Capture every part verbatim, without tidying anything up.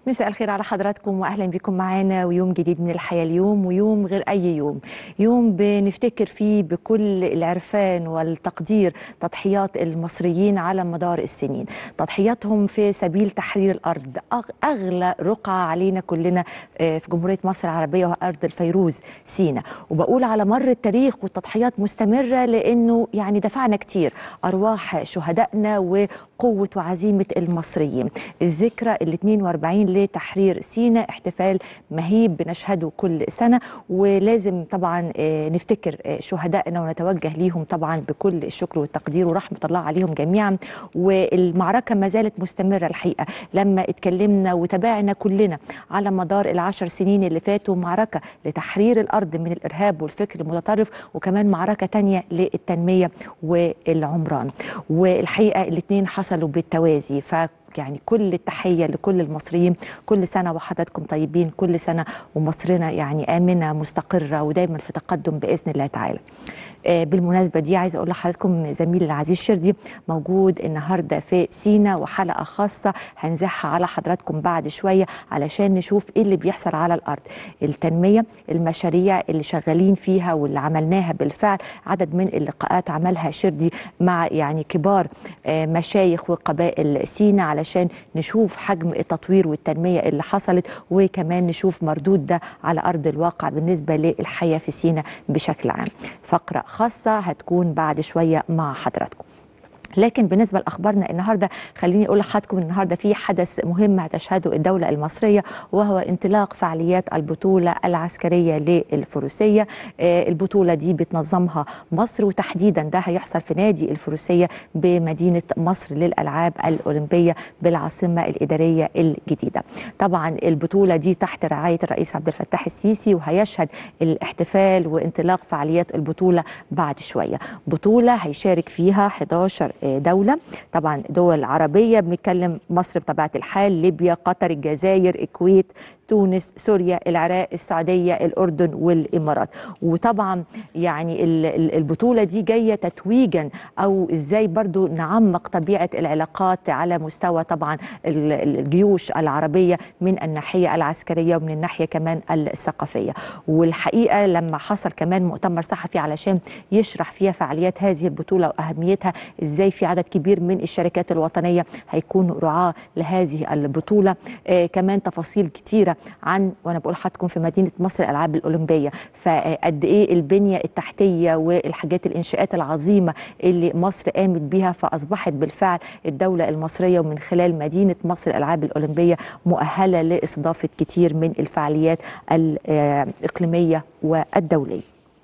مساء الخير على حضراتكم واهلا بكم معانا ويوم جديد من الحياه اليوم، ويوم غير اي يوم، يوم بنفتكر فيه بكل العرفان والتقدير تضحيات المصريين على مدار السنين، تضحياتهم في سبيل تحرير الارض، اغلى رقعه علينا كلنا في جمهوريه مصر العربيه وارض الفيروز سيناء. وبقول على مر التاريخ والتضحيات مستمره لانه يعني دفعنا كتير ارواح شهدائنا وقوه وعزيمه المصريين. الذكرى ال اثنين وأربعين لتحرير سيناء احتفال مهيب بنشهده كل سنة، ولازم طبعا نفتكر شهدائنا ونتوجه ليهم طبعا بكل الشكر والتقدير ورحمة الله عليهم جميعا. والمعركة ما زالت مستمرة الحقيقة، لما اتكلمنا وتابعنا كلنا على مدار العشر سنين اللي فاتوا معركة لتحرير الأرض من الإرهاب والفكر المتطرف، وكمان معركة تانية للتنمية والعمران، والحقيقة الاثنين حصلوا بالتوازي. ف يعني كل التحية لكل المصريين، كل سنة وحضراتكم طيبين، كل سنة ومصرنا يعني آمنة مستقرة ودايما في تقدم بإذن الله تعالى. آه بالمناسبة دي عايزة أقول لحضراتكم زميلي العزيز شردي موجود النهاردة في سيناء، وحلقة خاصة هنزعها على حضراتكم بعد شوية علشان نشوف إيه اللي بيحصل على الأرض، التنمية، المشاريع اللي شغالين فيها واللي عملناها بالفعل. عدد من اللقاءات عملها شردي مع يعني كبار آه مشايخ وقبائل سيناء علشان نشوف حجم التطوير والتنمية اللي حصلت، وكمان نشوف مردود ده على أرض الواقع بالنسبة للحياة في سيناء بشكل عام. فقرة خاصة هتكون بعد شوية مع حضراتكم. لكن بالنسبة لأخبارنا النهاردة خليني أقول لحضراتكم النهاردة في حدث مهم هتشهده الدولة المصرية، وهو انطلاق فعاليات البطولة العسكرية للفروسية. البطولة دي بتنظمها مصر، وتحديدا ده هيحصل في نادي الفروسية بمدينة مصر للألعاب الأولمبية بالعاصمة الإدارية الجديدة. طبعا البطولة دي تحت رعاية الرئيس عبد الفتاح السيسي، وهيشهد الاحتفال وانطلاق فعاليات البطولة بعد شوية. بطولة هيشارك فيها احدعشر دولة، طبعا دول عربية، بنتكلم مصر بطبيعة الحال، ليبيا، قطر، الجزائر، الكويت، تونس، سوريا، العراق، السعودية، الأردن والإمارات. وطبعا يعني البطولة دي جاية تتويجا أو إزاي برضو نعمق طبيعة العلاقات على مستوى طبعا الجيوش العربية من الناحية العسكرية ومن الناحية كمان الثقافية. والحقيقة لما حصل كمان مؤتمر صحفي علشان يشرح فيها فعاليات هذه البطولة وأهميتها، إزاي في عدد كبير من الشركات الوطنية هيكونوا رعاة لهذه البطولة، آه كمان تفاصيل كتيرة عن، وانا بقول لحضراتكم في مدينه مصر الالعاب الاولمبيه، فقد ايه البنيه التحتيه والحاجات الانشاءات العظيمه اللي مصر قامت بيها، فاصبحت بالفعل الدوله المصريه ومن خلال مدينه مصر الالعاب الاولمبيه مؤهله لاستضافه كتير من الفعاليات الاقليميه والدوليه.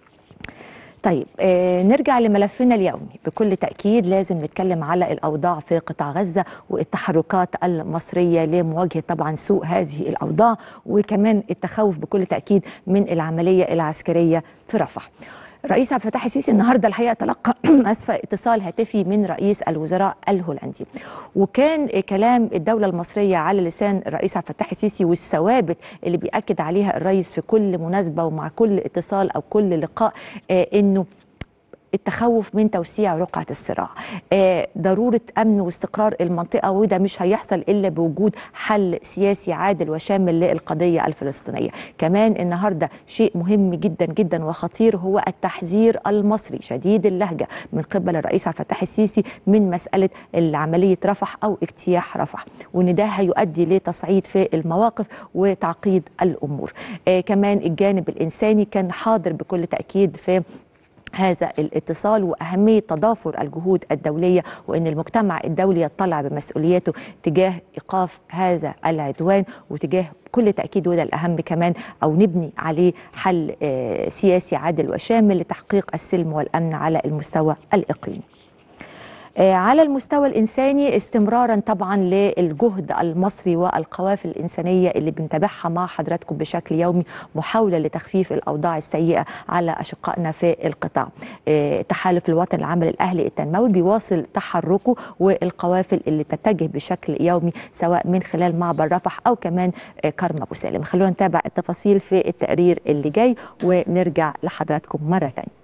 طيب آه نرجع لملفنا اليومي. بكل تأكيد لازم نتكلم على الأوضاع في قطاع غزة والتحركات المصرية لمواجهة طبعا سوء هذه الأوضاع، وكمان التخوف بكل تأكيد من العملية العسكرية في رفح. الرئيس عبد الفتاح السيسي النهارده الحقيقه تلقى اسفه اتصال هاتفي من رئيس الوزراء الهولندي، وكان كلام الدوله المصريه على لسان الرئيس عبد الفتاح السيسي والثوابت اللي بيأكد عليها الرئيس في كل مناسبه ومع كل اتصال او كل لقاء، آه انه التخوف من توسيع رقعة الصراع، آه ضرورة أمن واستقرار المنطقة، وده مش هيحصل إلا بوجود حل سياسي عادل وشامل للقضية الفلسطينية. كمان النهاردة شيء مهم جدا جدا وخطير هو التحذير المصري شديد اللهجة من قبل الرئيس عبد الفتاح السيسي من مسألة عملية رفح أو اجتياح رفح، وإن ده هيؤدي لتصعيد في المواقف وتعقيد الأمور. آه كمان الجانب الإنساني كان حاضر بكل تأكيد في هذا الاتصال، وأهمية تضافر الجهود الدولية، وأن المجتمع الدولي يطلع بمسؤولياته تجاه إيقاف هذا العدوان، وتجاه بكل تأكيد وده الأهم كمان أو نبني عليه حل سياسي عادل وشامل لتحقيق السلم والأمن على المستوى الإقليمي. على المستوى الإنساني استمرارا طبعا للجهد المصري والقوافل الإنسانية اللي بنتابعها مع حضراتكم بشكل يومي، محاولة لتخفيف الأوضاع السيئة على أشقائنا في القطاع. تحالف الوطن العمل الأهلي التنموي بيواصل تحركه، والقوافل اللي بتتجه بشكل يومي سواء من خلال معبر رفح أو كمان كرم أبو سالم. خلونا نتابع التفاصيل في التقرير اللي جاي ونرجع لحضراتكم مرة تانية.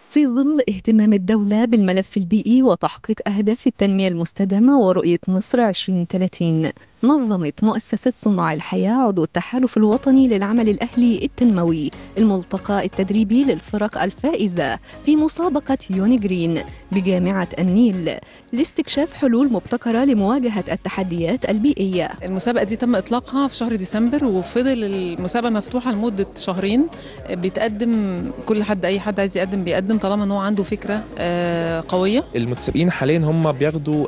في ظل اهتمام الدولة بالملف البيئي وتحقيق أهداف التنمية المستدامة ورؤية مصر عشرين ثلاثين، نظمت مؤسسة صناع الحياة عضو التحالف الوطني للعمل الأهلي التنموي الملتقى التدريبي للفرق الفائزة في مسابقة يوني جرين بجامعة النيل لاستكشاف حلول مبتكرة لمواجهة التحديات البيئية. المسابقة دي تم إطلاقها في شهر ديسمبر، وفضل المسابقة مفتوحة لمدة شهرين. بيتقدم كل حد، أي حد عايز يقدم بيقدم طالما إن هو عنده فكرة قوية. المتسابقين حاليا هم بياخدوا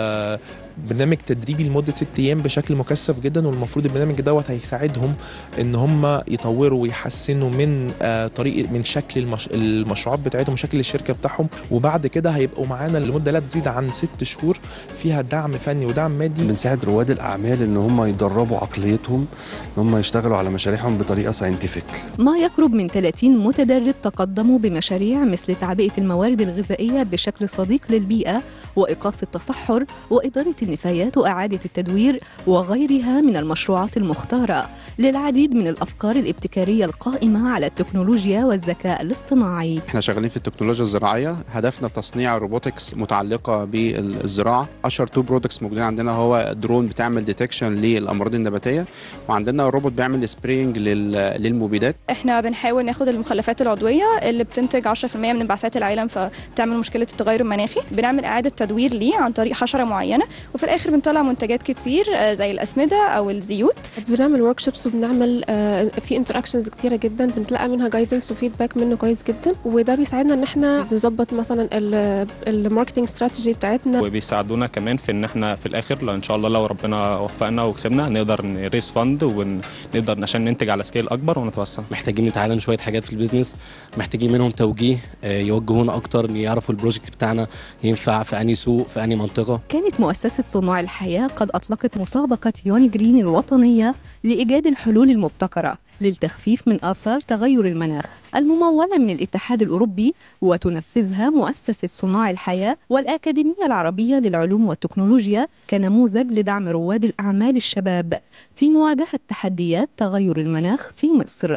برنامج تدريبي لمده ست ايام بشكل مكثف جدا، والمفروض البرنامج دوت هيساعدهم ان هم يطوروا ويحسنوا من طريقه من شكل المش... المشروعات بتاعتهم وشكل الشركه بتاعهم، وبعد كده هيبقوا معانا لمده لا تزيد عن ست شهور فيها دعم فني ودعم مادي. بنساعد رواد الاعمال ان هم يدربوا عقليتهم ان هم يشتغلوا على مشاريعهم بطريقه ساينتفك. ما يقرب من ثلاثين متدرب تقدموا بمشاريع مثل تعبئه الموارد الغذائيه بشكل صديق للبيئه وايقاف التصحر واداره النفايات وإعادة التدوير وغيرها من المشروعات المختارة للعديد من الأفكار الابتكارية القائمة على التكنولوجيا والذكاء الاصطناعي. احنا شغالين في التكنولوجيا الزراعية، هدفنا تصنيع روبوتكس متعلقة بالزراعة. أشهر تو برودكتس موجودين عندنا هو درون بتعمل ديتكشن للأمراض النباتية، وعندنا روبوت بيعمل سبرينج للمبيدات. احنا بنحاول ناخد المخلفات العضوية اللي بتنتج عشرة في المية من انبعاثات العالم فبتعمل مشكلة التغير المناخي، بنعمل إعادة تدوير ليه عن طريق حشرة معينة، وفي الاخر بنطلع منتجات كتير زي الاسمده او الزيوت. بنعمل ورك شوبس وبنعمل في انتراكشنز كتيره جدا، بنتلقى منها جايدنس وفيدباك منه كويس جدا، وده بيساعدنا ان احنا نظبط مثلا الماركتنج استراتيجي بتاعتنا، وبيساعدونا كمان في ان احنا في الاخر ان شاء الله لو ربنا وفقنا وكسبنا نقدر نريس فند ونقدر عشان ننتج على سكيل اكبر ونتوسع. محتاجين نتعلم شويه حاجات في البيزنس، محتاجين منهم توجيه يوجهونا اكتر، يعرفوا البروجكت بتاعنا ينفع في انهي سوق في انهي منطقه. كانت مؤسسه صناع الحياة قد أطلقت مسابقة يوني جرين الوطنية لإيجاد الحلول المبتكرة للتخفيف من آثار تغير المناخ الممولة من الاتحاد الأوروبي، وتنفذها مؤسسة صناع الحياة والأكاديمية العربية للعلوم والتكنولوجيا كنموذج لدعم رواد الأعمال الشباب في مواجهة تحديات تغير المناخ في مصر.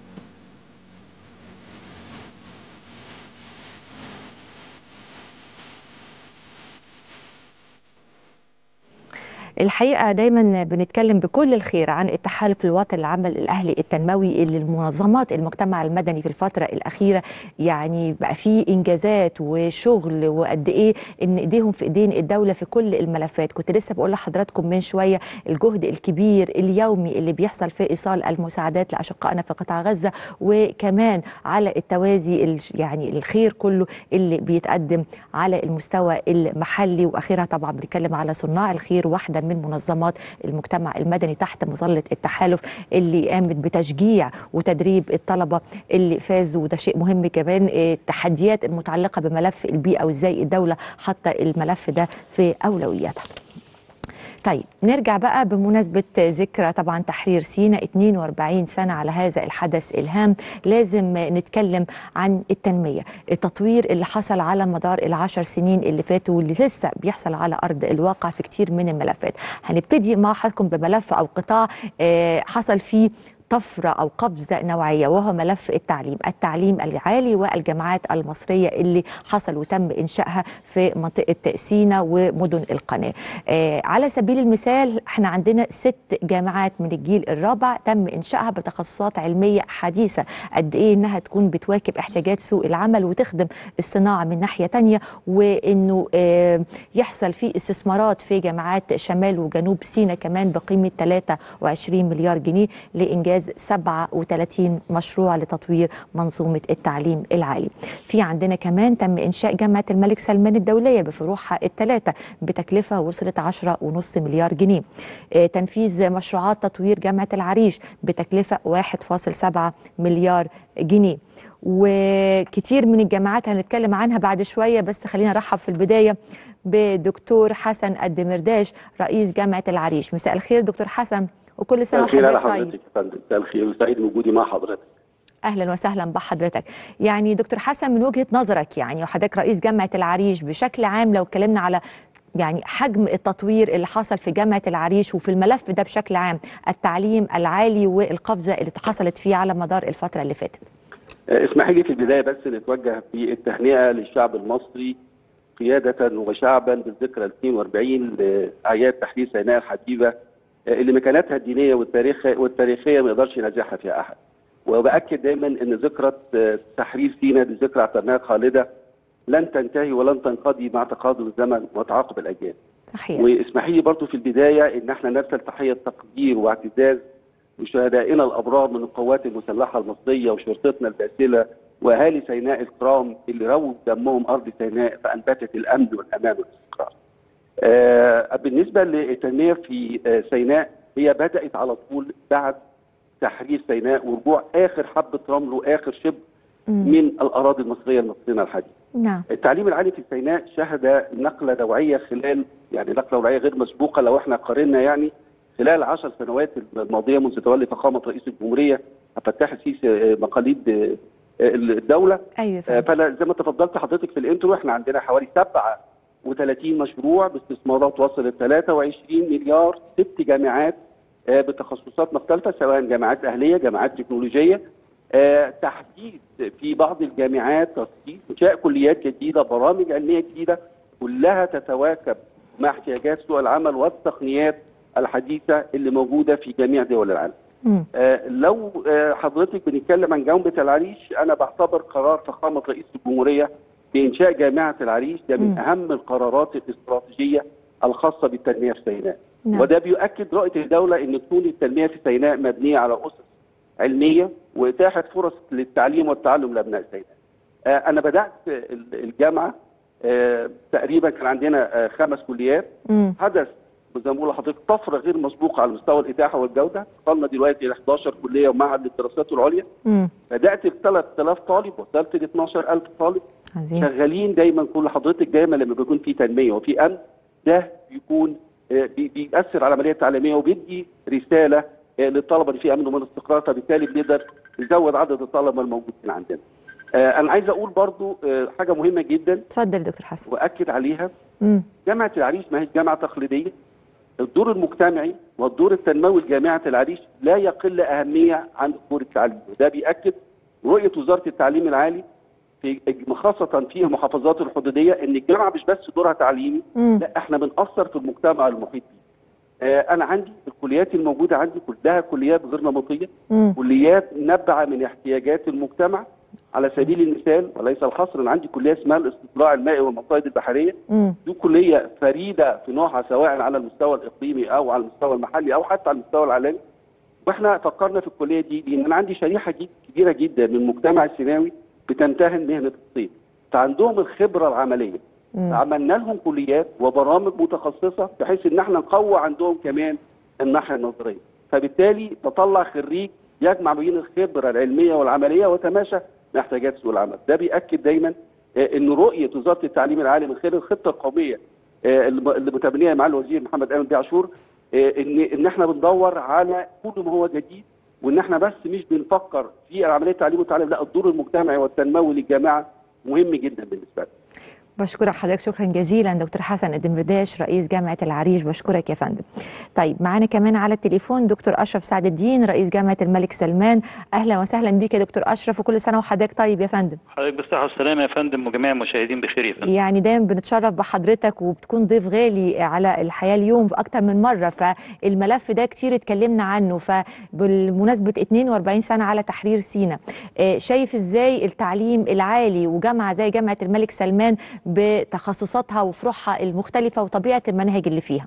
الحقيقة دايما بنتكلم بكل الخير عن التحالف الوطني للعمل الأهلي التنموي اللي المنظمات المجتمع المدني في الفترة الأخيرة يعني بقى فيه إنجازات وشغل، وقد إيه إن إيديهم في إيدين الدولة في كل الملفات. كنت لسه بقول لحضراتكم من شوية الجهد الكبير اليومي اللي بيحصل في إيصال المساعدات لأشقائنا في قطاع غزة، وكمان على التوازي يعني الخير كله اللي بيتقدم على المستوى المحلي. وأخيرا طبعا بنتكلم على صناع الخير، واحدة من منظمات المجتمع المدني تحت مظلة التحالف اللي قامت بتشجيع وتدريب الطلبة اللي فازوا، وده شيء مهم كمان. التحديات المتعلقة بملف البيئة وازاي الدولة حاطة الملف ده في أولوياتها. طيب نرجع بقى بمناسبة ذكرى طبعا تحرير سيناء اثنين وأربعين سنة على هذا الحدث الهام، لازم نتكلم عن التنمية، التطوير اللي حصل على مدار العشر سنين اللي فاتوا واللي لسه بيحصل على أرض الواقع في كتير من الملفات. هنبتدي مع حضراتكم بملف أو قطاع حصل فيه طفرة أو قفزة نوعية، وهو ملف التعليم التعليم العالي والجامعات المصرية اللي حصل وتم إنشائها في منطقة سيناء ومدن القناة. آه على سبيل المثال احنا عندنا ست جامعات من الجيل الرابع تم إنشائها بتخصصات علمية حديثة، قد إيه إنها تكون بتواكب احتياجات سوق العمل وتخدم الصناعة من ناحية تانية، وإنه آه يحصل في استثمارات في جامعات شمال وجنوب سيناء كمان بقيمة ثلاثة وعشرين مليار جنيه لإنجاز سبعة وثلاثين مشروع لتطوير منظومة التعليم العالي. في عندنا كمان تم إنشاء جامعة الملك سلمان الدولية بفروعها الثلاثة بتكلفة وصلت عشرة ونص مليار جنيه. آه تنفيذ مشروعات تطوير جامعة العريش بتكلفة واحد فاصل سبعة مليار جنيه. وكتير من الجامعات هنتكلم عنها بعد شوية، بس خلينا نرحب في البداية بدكتور حسن الدمرداش رئيس جامعة العريش. مساء الخير دكتور حسن، وكل سنه وحضرتك طيب. مساء الخير وسعيد بوجودي مع حضرتك. اهلا وسهلا بحضرتك. يعني دكتور حسن من وجهه نظرك يعني وحضرتك رئيس جامعه العريش بشكل عام، لو اتكلمنا على يعني حجم التطوير اللي حصل في جامعه العريش وفي الملف ده بشكل عام، التعليم العالي والقفزه اللي حصلت فيه على مدار الفتره اللي فاتت. اسمح لي في البدايه بس نتوجه بالتهنئه للشعب المصري قياده وشعبا بالذكرى اثنين وأربعين لاعياد تحرير سيناء الحبيبه اللي مكانتها الدينيه والتاريخ والتاريخيه ما يقدرش ينازعها فيها احد. وباكد دايما ان ذكرى تحرير سيناء دي ذكرى اعتبرناها خالده لن تنتهي ولن تنقضي مع تقادم الزمن وتعاقب الاجيال. صحيح. واسمحي لي برضه في البدايه ان احنا نرسل تحيه تقدير واعتزاز لشهدائنا الابرار من القوات المسلحه المصريه وشرطتنا الباسله واهالي سيناء الكرام اللي رووا دمهم ارض سيناء فانبتت الامن والامان والاستقرار. آه بالنسبه للتنميه في آه سيناء هي بدات على طول بعد تحرير سيناء ورجوع اخر حبه رمل واخر شبر من الاراضي المصريه المصريه الحديثه. نعم. التعليم العالي في سيناء شهد نقله نوعيه خلال يعني نقله نوعيه غير مسبوقه لو احنا قارنا يعني خلال العشر سنوات الماضيه منذ تولي فخامه رئيس الجمهوريه عبد الفتاح السيسي مقاليد الدوله. ايوه. فانا زي ما تفضلت حضرتك في الانترو احنا عندنا حوالي سبعة وثلاثين مشروع باستثمارات وصلت ثلاثة وعشرين مليار، ست جامعات بتخصصات مختلفه سواء جامعات اهليه، جامعات تكنولوجيه، تحديث في بعض الجامعات، تخصيص انشاء كليات جديده، برامج علميه جديده كلها تتواكب مع احتياجات سوق العمل والتقنيات الحديثه اللي موجوده في جميع دول العالم. آه لو آه حضرتك بنتكلم عن جامعه العريش، انا بعتبر قرار فخامه رئيس الجمهوريه بانشاء جامعه العريش ده من اهم القرارات الاستراتيجيه الخاصه بالتنميه في سيناء. نعم. وده بيؤكد رؤيه الدوله ان تكون التنميه في سيناء مبنيه على اسس علميه واتاحه فرص للتعليم والتعلم لابناء سيناء. آه انا بدات الجامعه آه تقريبا كان عندنا آه خمس كليات. مم. حدث زي ما بقول لحضرتك طفره غير مسبوقه على مستوى الاتاحه والجوده، وصلنا دلوقتي ل احد عشر كليه ومعهد للدراسات العليا. مم. بدات ب ثلاثة آلاف طالب وصلت ل اثناشر ألف طالب. عزيز. شغالين دايما كل حضرتك دايما لما بيكون في تنميه وفي امن ده بيكون بيأثر على العمليه التعليميه وبيدي رساله للطلبه اللي في امن ومن استقرار، فبالتالي بنقدر نزود عدد الطلبه الموجودين عندنا. انا عايز اقول برضو حاجه مهمه جدا. اتفضل دكتور حسن. واكد عليها. مم. جامعه العريش ما هيش جامعه تقليديه. الدور المجتمعي والدور التنموي لجامعه العريش لا يقل اهميه عن الدور التعليمي، وده بيأكد رؤيه وزاره التعليم العالي في خاصه في المحافظات الحدوديه ان الجامعه مش بس دورها تعليمي، مم. لا احنا بنأثر في المجتمع المحيط بيه. آه انا عندي الكليات الموجوده عندي كلها كليات غير نمطيه، مم. كليات نابعه من احتياجات المجتمع. على سبيل المثال وليس الحصر انا عندي كليه اسمها الاستطلاع المائي والمصائد البحريه. مم. دي كليه فريده في نوعها سواء على المستوى الاقليمي او على المستوى المحلي او حتى على المستوى العالمي. واحنا فكرنا في الكليه دي لان انا عندي شريحه كبيره جدا من المجتمع السيناوي بتمتهن مهنه الصيد، فعندهم الخبره العمليه. مم. عملنا لهم كليات وبرامج متخصصه بحيث ان احنا نقوي عندهم كمان الناحيه النظريه، فبالتالي تطلع خريج يجمع بين الخبره العلميه والعمليه وتماشى محتاجات سوق العمل. ده بيأكد دايما ان رؤيه وزاره التعليم العالي من خلال الخطه القوميه اللي متبنيه مع الوزير محمد امين بيه عاشور ان ان احنا بندور على كل ما هو جديد، وان احنا بس مش بنفكر في عمليه التعليم والتعليم، لا الدور المجتمعي والتنموي للجامعه مهم جدا بالنسبه لنا. بشكرك حضرتك شكرا جزيلا دكتور حسن الدمرداش رئيس جامعه العريش، بشكرك يا فندم. طيب معانا كمان على التليفون دكتور اشرف سعد الدين رئيس جامعه الملك سلمان. اهلا وسهلا بيك يا دكتور اشرف، وكل سنه وحضرتك طيب يا فندم. حضرتك بالصحه والسلامه يا فندم وجميع المشاهدين بخير يا فندم. يعني دايما بنتشرف بحضرتك وبتكون ضيف غالي على الحياه اليوم اكتر من مره، فالملف ده كتير اتكلمنا عنه. فبالمناسبه اثنين وأربعين سنه على تحرير سيناء، شايف ازاي التعليم العالي وجامعه زي جامعه الملك سلمان بتخصصاتها وفروعها المختلفة وطبيعة المناهج اللي فيها؟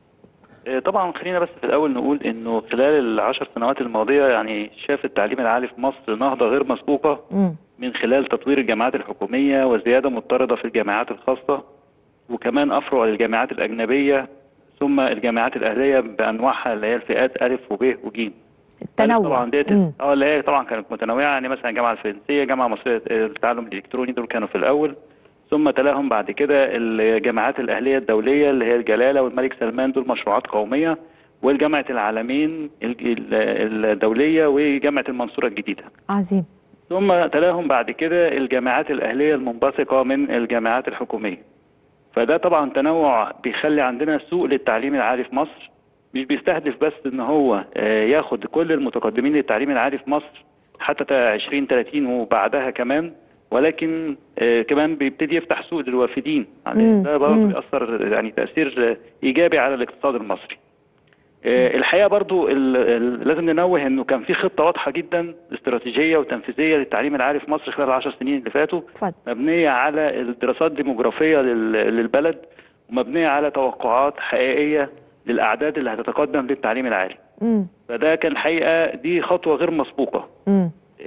طبعا خلينا بس في الأول نقول إنه خلال العشر سنوات الماضية يعني شاف التعليم العالي في مصر نهضة غير مسبوقة م. من خلال تطوير الجامعات الحكومية وزيادة مضطردة في الجامعات الخاصة، وكمان أفرع للجامعات الأجنبية، ثم الجامعات الأهلية بأنواعها اللي هي الفئات ألف وب وج. التنوع طبعا ديت اه اللي هي طبعا كانت متنوعة، يعني مثلا الجامعة الفرنسية، جامعة مصرية للتعلم الإلكتروني، دول كانوا في الأول، ثم تلاهم بعد كده الجامعات الأهلية الدولية اللي هي الجلالة والملك سلمان، دول مشروعات قومية، والجامعة العالمين الدولية وجامعة المنصورة الجديدة. عظيم. ثم تلاهم بعد كده الجامعات الأهلية المنبثقة من الجامعات الحكومية. فده طبعا تنوع بيخلي عندنا سوق للتعليم العالي في مصر، مش بيستهدف بس ان هو ياخد كل المتقدمين للتعليم العالي في مصر حتى عشرين ثلاثين وبعدها كمان، ولكن آه كمان بيبتدي يفتح سوق للوافدين، يعني ده برضه بيأثر يعني تأثير ايجابي على الاقتصاد المصري. آه الحقيقه برضو ال ال لازم ننوه انه كان في خطه واضحه جدا استراتيجيه وتنفيذيه للتعليم العالي في مصر خلال العشر سنين اللي فاتوا، فضل. مبنيه على الدراسات الديموغرافيه للبلد، ومبنيه على توقعات حقيقيه للاعداد اللي هتتقدم للتعليم العالي. م. فده كان الحقيقه دي خطوه غير مسبوقه. م.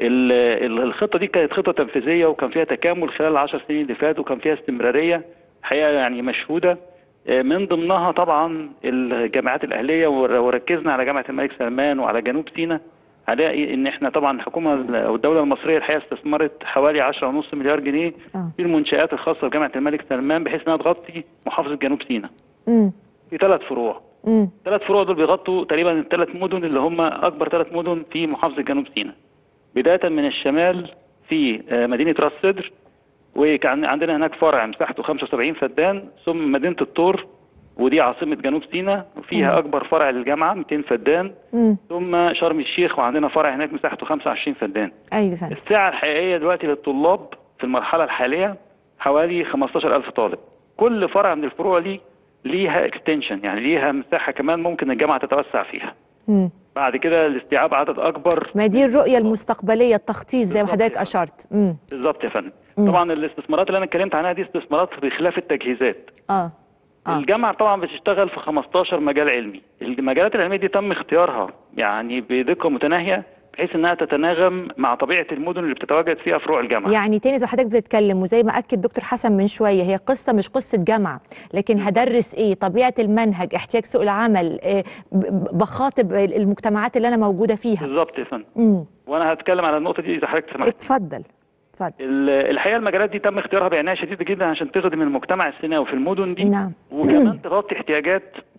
الخطه دي كانت خطه تنفيذيه وكان فيها تكامل خلال العشر سنين اللي فاتوا، وكان فيها استمراريه الحقيقه يعني مشهوده، من ضمنها طبعا الجامعات الاهليه، وركزنا على جامعه الملك سلمان وعلى جنوب سيناء. هنلاقي ان احنا طبعا الحكومه او الدوله المصريه الحقيقه استثمرت حوالي عشرة ونص مليار جنيه في المنشات الخاصه بجامعه الملك سلمان، بحيث انها تغطي محافظه جنوب سيناء في ثلاث فروع. ثلاث فروع دول بيغطوا تقريبا الثلاث مدن اللي هم اكبر ثلاث مدن في محافظه جنوب سيناء، بدايه من الشمال في مدينه راس سدر، وكان عندنا هناك فرع مساحته خمسة وسبعين فدان، ثم مدينه الطور ودي عاصمه جنوب سيناء وفيها مم. اكبر فرع للجامعه مئتين فدان، مم. ثم شرم الشيخ وعندنا فرع هناك مساحته خمسة وعشرين فدان. ايوه فهمت. السعه الحقيقيه دلوقتي للطلاب في المرحله الحاليه حوالي خمستاشر ألف طالب. كل فرع من الفروع دي ليها اكستنشن، يعني ليها مساحه كمان ممكن الجامعه تتوسع فيها. مم. بعد كده لاستيعاب عدد اكبر. ما دي الرؤيه المستقبليه، التخطيط زي ما حضرتك اشرت. بالظبط يا فندم. طبعا الاستثمارات اللي انا اتكلمت عنها دي استثمارات بخلاف التجهيزات. اه آه. الجامعه طبعا بتشتغل في خمستاشر مجال علمي، المجالات العلميه دي تم اختيارها يعني بدقه متناهيه بحيث انها تتناغم مع طبيعه المدن اللي بتتواجد فيها فروع الجامعه. يعني تاني زي ما حضرتك بتتكلم وزي ما اكد دكتور حسن من شويه، هي قصه مش قصه جامعه، لكن هدرس ايه، طبيعه المنهج، احتياج سوق العمل، إيه، بخاطب المجتمعات اللي انا موجوده فيها. بالظبط يا فندم. وانا هتكلم على النقطه دي اذا حضرتك سمحت. اتفضل. اتفضل. الحقيقه المجالات دي تم اختيارها بعنايه شديده جدا عشان تخدم المجتمع السيناوي في المدن دي. نعم. وكمان تغطي احتياجات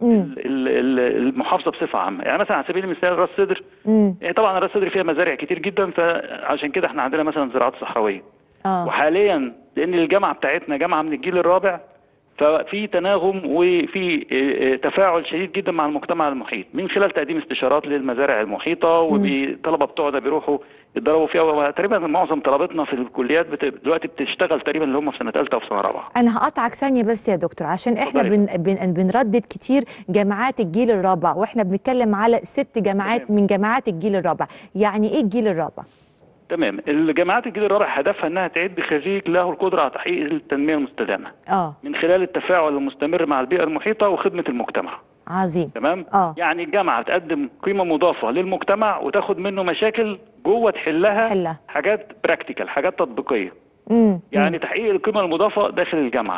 المحافظه بصفه عامه، يعني مثلا على سبيل المثال راس سدر، طبعا راس سدر فيها مزارع كتير جدا، فعشان كده احنا عندنا مثلا زراعات صحراويه. آه. وحاليا لان الجامعه بتاعتنا جامعه من الجيل الرابع، ففي تناغم وفي تفاعل شديد جدا مع المجتمع المحيط من خلال تقديم استشارات للمزارع المحيطه، وطلبه بتوعنا بيروحوا يتدربوا فيها، وتقريبا معظم طلبتنا في الكليات بت... دلوقتي بتشتغل تقريبا اللي هم في سنه ثالثه وفي سنه رابعه. انا هقطعك ثانيه بس يا دكتور، عشان احنا بن... بن... بنردد كتير جامعات الجيل الرابع، واحنا بنتكلم على ست جامعات تمام. من جامعات الجيل الرابع، يعني ايه الجيل الرابع؟ تمام، الجامعات الجيل الرابع هدفها انها تعد خريج له القدره على تحقيق التنميه المستدامه. اه من خلال التفاعل المستمر مع البيئه المحيطه وخدمه المجتمع. عظيم. تمام؟ اه يعني الجامعه تقدم قيمه مضافه للمجتمع وتاخد منه مشاكل جوه تحلها، حلها. حاجات براكتيكال، حاجات تطبيقيه. امم يعني تحقيق القيمه المضافه داخل الجامعه.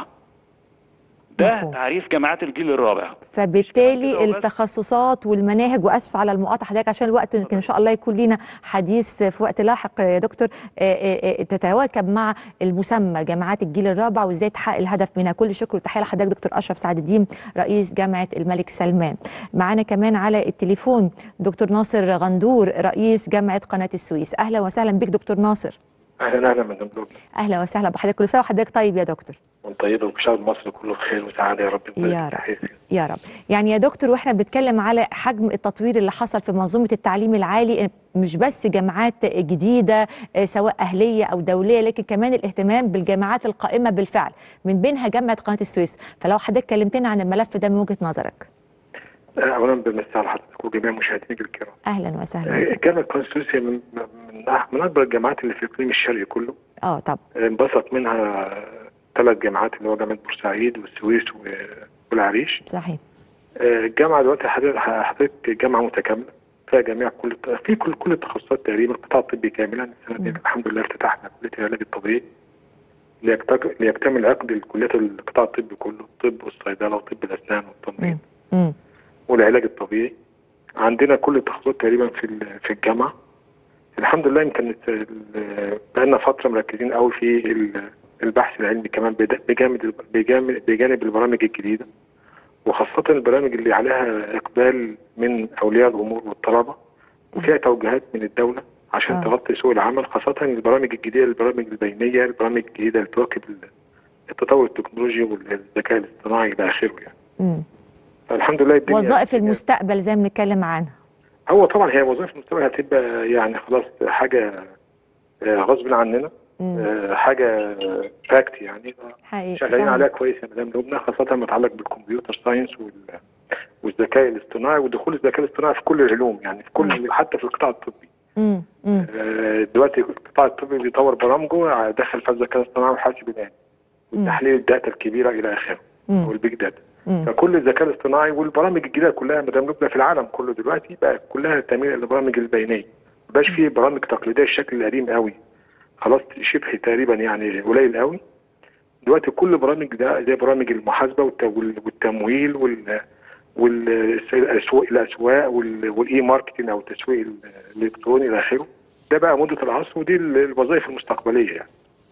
ده مفهوم. تعريف جامعات الجيل الرابع. فبالتالي التخصصات والمناهج، واسف على المقاطعه حضرتك عشان الوقت، يمكن ان شاء الله يكون لنا حديث في وقت لاحق يا دكتور، تتواكب مع المسمى جامعات الجيل الرابع وازاي تحقق الهدف منها. كل شكر وتحيه لحضرتك دكتور اشرف سعد الدين رئيس جامعه الملك سلمان. معانا كمان على التليفون دكتور ناصر غندور رئيس جامعه قناه السويس. اهلا وسهلا بك دكتور ناصر. اهلا اهلا مدام لولا. اهلا وسهلا بحضرتك، كل سنه وحضرتك طيب يا دكتور. وانت طيب وشعب مصر كله بخير وسعاده يا رب. يا رب يا رب. يعني يا دكتور واحنا بنتكلم على حجم التطوير اللي حصل في منظومه التعليم العالي، مش بس جامعات جديده سواء اهليه او دوليه، لكن كمان الاهتمام بالجامعات القائمه بالفعل، من بينها جامعه قناه السويس. فلو حضرتك كلمتنا عن الملف ده من وجهه نظرك. اولا بمسي على حضرتك وجميع مشاهدينك الكرام. اهلا وسهلا. جامعه قناه السويس من من من اكبر الجامعات اللي في الاقليم الشرقي كله. اه طب انبسط منها ثلاث جامعات اللي هو جامعه بورسعيد والسويس والعريش. صحيح. الجامعه دلوقتي حضرتك جامعه متكامله فيها جميع كل في كل كل التخصصات تقريبا، القطاع الطبي كاملا. السنه دي الحمد لله افتتحنا كليه العلاج الطبيعي ليكتمل عقد الكليات القطاع الطبي كله، الطب والصيدله وطب الاسنان والتمريض والعلاج الطبيعي. عندنا كل التخصصات تقريبا في في الجامعه. الحمد لله يمكن بقالنا فتره مركزين قوي في البحث العلمي كمان بجانب بجانب بجانب البرامج الجديده، وخاصه البرامج اللي عليها اقبال من اولياء الامور والطلبه، وفيها توجيهات من الدوله عشان آه. تغطي سوق العمل، خاصه البرامج الجديده، البرامج البينيه، البرامج الجديده اللي تواكب التطور التكنولوجي والذكاء الاصطناعي الى اخره يعني. امم الحمد لله وظائف المستقبل زي ما بنتكلم عنها. هو طبعا هي وظائف المستقبل هتبقى يعني خلاص حاجه غصب عننا، آه حاجه فاكت يعني حقيقي شغالين عليها كويس يا مدام لبنى، خاصه ما يتعلق بالكمبيوتر ساينس والذكاء الاصطناعي ودخول الذكاء الاصطناعي في كل العلوم، يعني في كل مم. حتى في القطاع الطبي. امم آه دلوقتي القطاع الطبي بيطور برامجه دخل في الذكاء الاصطناعي والحاسب الآلي وتحليل الداتا الكبيره الى اخره والبيج داتا. فكل الذكاء الاصطناعي والبرامج الجديده كلها مدام لبنى في العالم كله دلوقتي بقى كلها تميل للبرامج البيانيه، ما بقاش فيه برامج تقليديه الشكل القديم قوي، خلاص شبه تقريبا يعني قليل قوي. دلوقتي كل برامج ده زي برامج المحاسبه والتمويل وال والاسواق الاسواق والاي ماركتنج او التسويق الالكتروني الى اخره، ده بقى مده العصر ودي الوظائف المستقبليه يعني.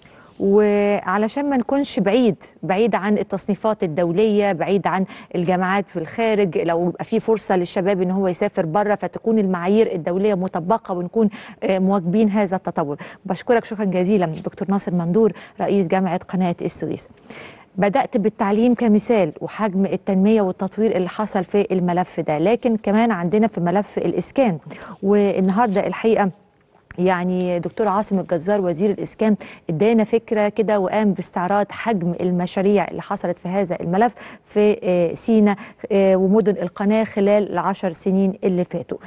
وعلشان ما نكونش بعيد بعيد عن التصنيفات الدوليه، بعيد عن الجامعات في الخارج، لو يبقى في فرصه للشباب ان هو يسافر بره فتكون المعايير الدوليه مطبقه ونكون مواكبين هذا التطور. بشكرك شكرا جزيلا دكتور ناصر مندور رئيس جامعه قناه السويس. بدأت بالتعليم كمثال وحجم التنمية والتطوير اللي حصل في الملف ده، لكن كمان عندنا في ملف الإسكان. والنهارده الحقيقة يعني دكتور عاصم الجزار وزير الإسكان ادانا فكرة كده وقام باستعراض حجم المشاريع اللي حصلت في هذا الملف في سيناء ومدن القناة خلال العشر سنين اللي فاتوا.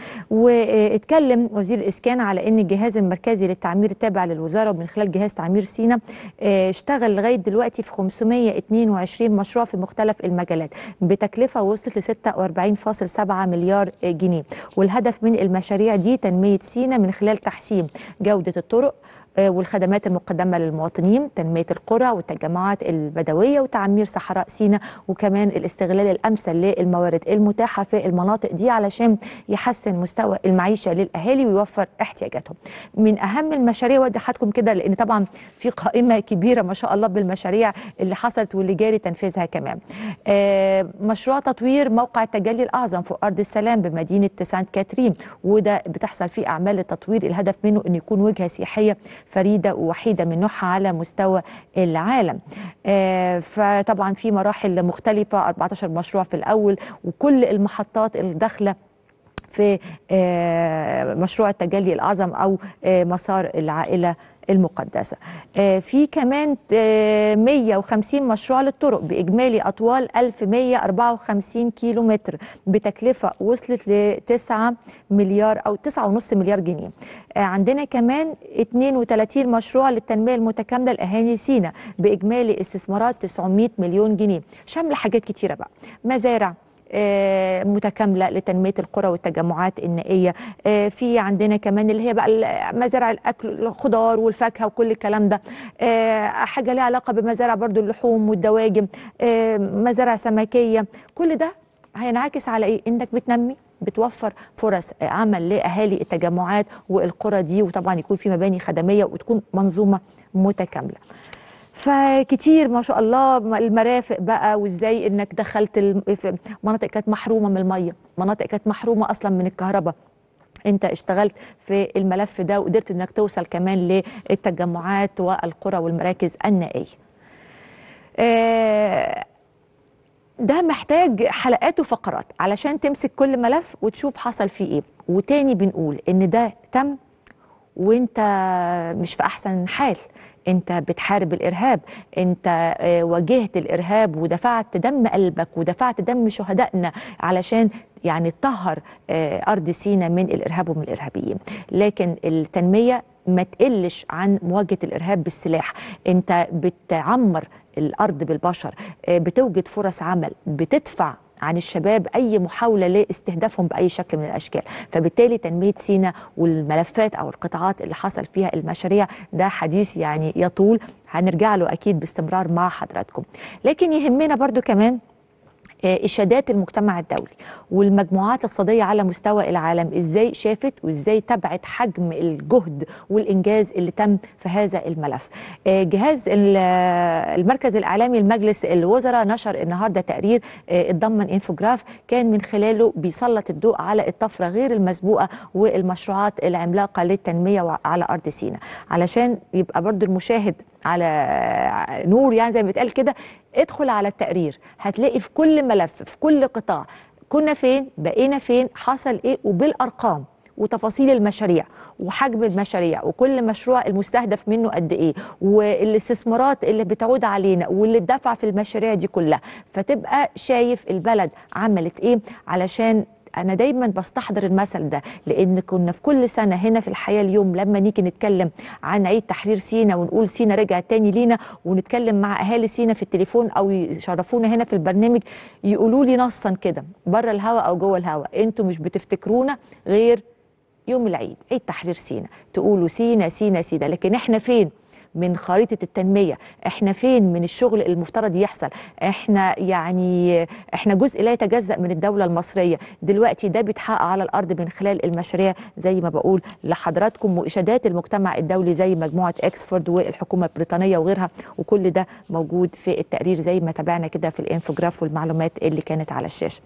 واتكلم وزير الإسكان على أن الجهاز المركزي للتعمير التابع للوزارة ومن خلال جهاز تعمير سيناء اشتغل لغاية دلوقتي في خمسمائة واثنين وعشرين مشروع في مختلف المجالات بتكلفة وصلت ل ستة وأربعين فاصلة سبعة مليار جنيه. والهدف من المشاريع دي تنمية سيناء من خلال تحسين جودة الطرق والخدمات المقدمة للمواطنين، تنمية القرى والتجمعات البدوية وتعمير صحراء سيناء، وكمان الاستغلال الأمثل للموارد المتاحة في المناطق دي علشان يحسن مستوى المعيشة للأهالي ويوفر احتياجاتهم. من أهم المشاريع ودي حضراتكم كده لأن طبعا في قائمة كبيرة ما شاء الله بالمشاريع اللي حصلت واللي جاري تنفيذها كمان. آه مشروع تطوير موقع التجلي الأعظم في أرض السلام بمدينة سانت كاترين، وده بتحصل فيه أعمال التطوير الهدف منه أن يكون وجهة سياحية فريدة ووحيدة من نوعها على مستوى العالم. آه فطبعا في مراحل مختلفة، أربعة عشر مشروع في الأول، وكل المحطات الداخلة في آه مشروع التجلي الأعظم أو آه مسار العائلة المقدسة. آه في كمان آه مئة وخمسين مشروع للطرق بإجمالي أطوال ألف ومئة وأربعة وخمسين كيلو متر بتكلفة وصلت لتسعة مليار أو تسعة ونص مليار جنيه. آه عندنا كمان اثنين وثلاثين مشروع للتنمية المتكاملة لأهالي سيناء بإجمالي استثمارات تسعمائة مليون جنيه، شاملة حاجات كتيرة بقى، مزارع آه متكامله لتنميه القرى والتجمعات النائيه. آه في عندنا كمان اللي هي بقى مزارع الاكل الخضار والفاكهه وكل الكلام ده. آه حاجه ليها علاقه بمزارع برضو اللحوم والدواجن، آه مزارع سمكيه. كل ده هينعكس على ايه؟ انك بتنمي بتوفر فرص عمل لاهالي التجمعات والقرى دي، وطبعا يكون في مباني خدميه وتكون منظومه متكامله. فكتير ما شاء الله المرافق بقى، وازاي انك دخلت في مناطق كانت محرومه من الميه، مناطق كانت محرومه اصلا من الكهرباء، انت اشتغلت في الملف ده وقدرت انك توصل كمان للتجمعات والقرى والمراكز النائيه. ده محتاج حلقات وفقرات علشان تمسك كل ملف وتشوف حصل فيه ايه. وتاني بنقول ان ده تم وانت مش في احسن حال، انت بتحارب الارهاب، انت واجهت الارهاب ودفعت دم قلبك ودفعت دم شهدائنا علشان يعني تطهر ارض سيناء من الارهاب ومن الارهابيين. لكن التنميه ما تقلش عن مواجهه الارهاب بالسلاح، انت بتعمر الارض بالبشر، بتوجد فرص عمل، بتدفع عن الشباب أي محاولة لاستهدافهم بأي شكل من الأشكال. فبالتالي تنمية سيناء والملفات أو القطاعات اللي حصل فيها المشاريع ده حديث يعني يطول، هنرجع له أكيد باستمرار مع حضراتكم. لكن يهمنا برضو كمان إشادات المجتمع الدولي والمجموعات الاقتصادية على مستوى العالم إزاي شافت وإزاي تبعت حجم الجهد والإنجاز اللي تم في هذا الملف. جهاز المركز الإعلامي لمجلس الوزراء نشر النهاردة تقرير اتضمن انفوجراف كان من خلاله بيسلط الضوء على الطفرة غير المسبوقة والمشروعات العملاقة للتنمية على أرض سيناء، علشان يبقى برضو المشاهد على نور يعني زي ما بيتقال كده. ادخل على التقرير هتلاقي في كل ملف في كل قطاع كنا فين، بقينا فين، حصل ايه، وبالارقام وتفاصيل المشاريع وحجم المشاريع وكل مشروع المستهدف منه قد ايه والاستثمارات اللي بتعود علينا واللي اتدفع في المشاريع دي كلها، فتبقى شايف البلد عملت ايه. علشان أنا دايما بستحضر المثل ده، لأن كنا في كل سنة هنا في الحياة اليوم لما نيجي نتكلم عن عيد تحرير سينا ونقول سينا رجعت تاني لينا، ونتكلم مع أهالي سينا في التليفون أو يشرفونا هنا في البرنامج، يقولوا لي نصا كده بره الهوا أو جوه الهوا، أنتوا مش بتفتكرونا غير يوم العيد، عيد تحرير سينا، تقولوا سينا سينا سينا. لكن احنا فين من خريطة التنمية؟ احنا فين من الشغل المفترض يحصل؟ احنا يعني احنا جزء لا يتجزأ من الدولة المصرية. دلوقتي ده بيتحقق على الأرض من خلال المشاريع زي ما بقول لحضراتكم، وإشادات المجتمع الدولي زي مجموعة اكسفورد والحكومة البريطانية وغيرها، وكل ده موجود في التقرير زي ما تابعنا كده في الانفوجراف والمعلومات اللي كانت على الشاشة.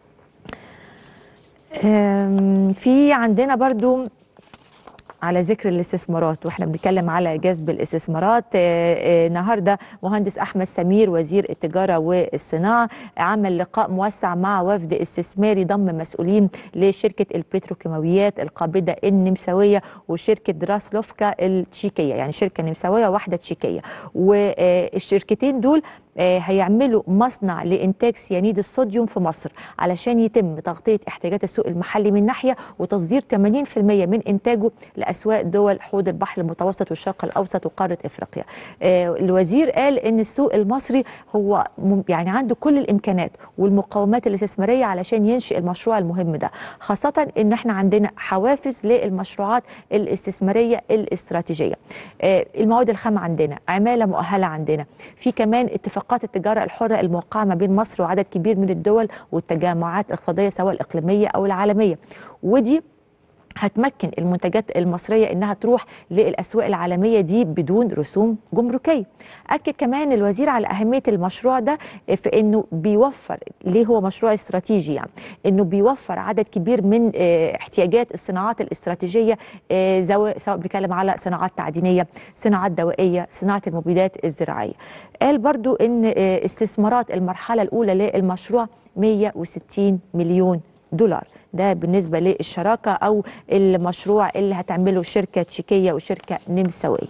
في عندنا برضو على ذكر الاستثمارات واحنا بنتكلم على جذب الاستثمارات، النهارده مهندس احمد سمير وزير التجاره والصناعه عمل لقاء موسع مع وفد استثماري ضم مسؤولين لشركه البتروكيماويات القابضه النمساويه وشركه دراسلوفكا التشيكيه، يعني شركه نمساويه واحده تشيكيه، والشركتين دول هيعملوا مصنع لإنتاج سيانيد الصوديوم في مصر علشان يتم تغطية احتياجات السوق المحلي من ناحية، وتصدير ثمانين بالمئة من إنتاجه لأسواق دول حوض البحر المتوسط والشرق الأوسط وقارة إفريقيا. الوزير قال إن السوق المصري هو يعني عنده كل الإمكانات والمقومات الاستثمارية علشان ينشئ المشروع المهم ده، خاصة إن احنا عندنا حوافز للمشروعات الاستثمارية الاستراتيجية. المواد الخام عندنا، عمالة مؤهلة عندنا، في كمان اتفاق اتفاقات التجارة الحرة الموقعة ما بين مصر وعدد كبير من الدول والتجمعات الاقتصادية سواء الإقليمية أو العالمية، ودي هتمكن المنتجات المصرية إنها تروح للأسواق العالمية دي بدون رسوم جمركية. أكد كمان الوزير على أهمية المشروع ده في إنه بيوفر، ليه هو مشروع استراتيجي، يعني إنه بيوفر عدد كبير من احتياجات الصناعات الاستراتيجية، سواء بنتكلم على صناعات تعدينية، صناعات دوائية، صناعة المبيدات الزراعية. قال برضو إن استثمارات المرحلة الأولى للمشروع مئة وستين مليون دولار، ده بالنسبة للشراكة أو المشروع اللي هتعمله شركة تشيكية وشركة نمساوية.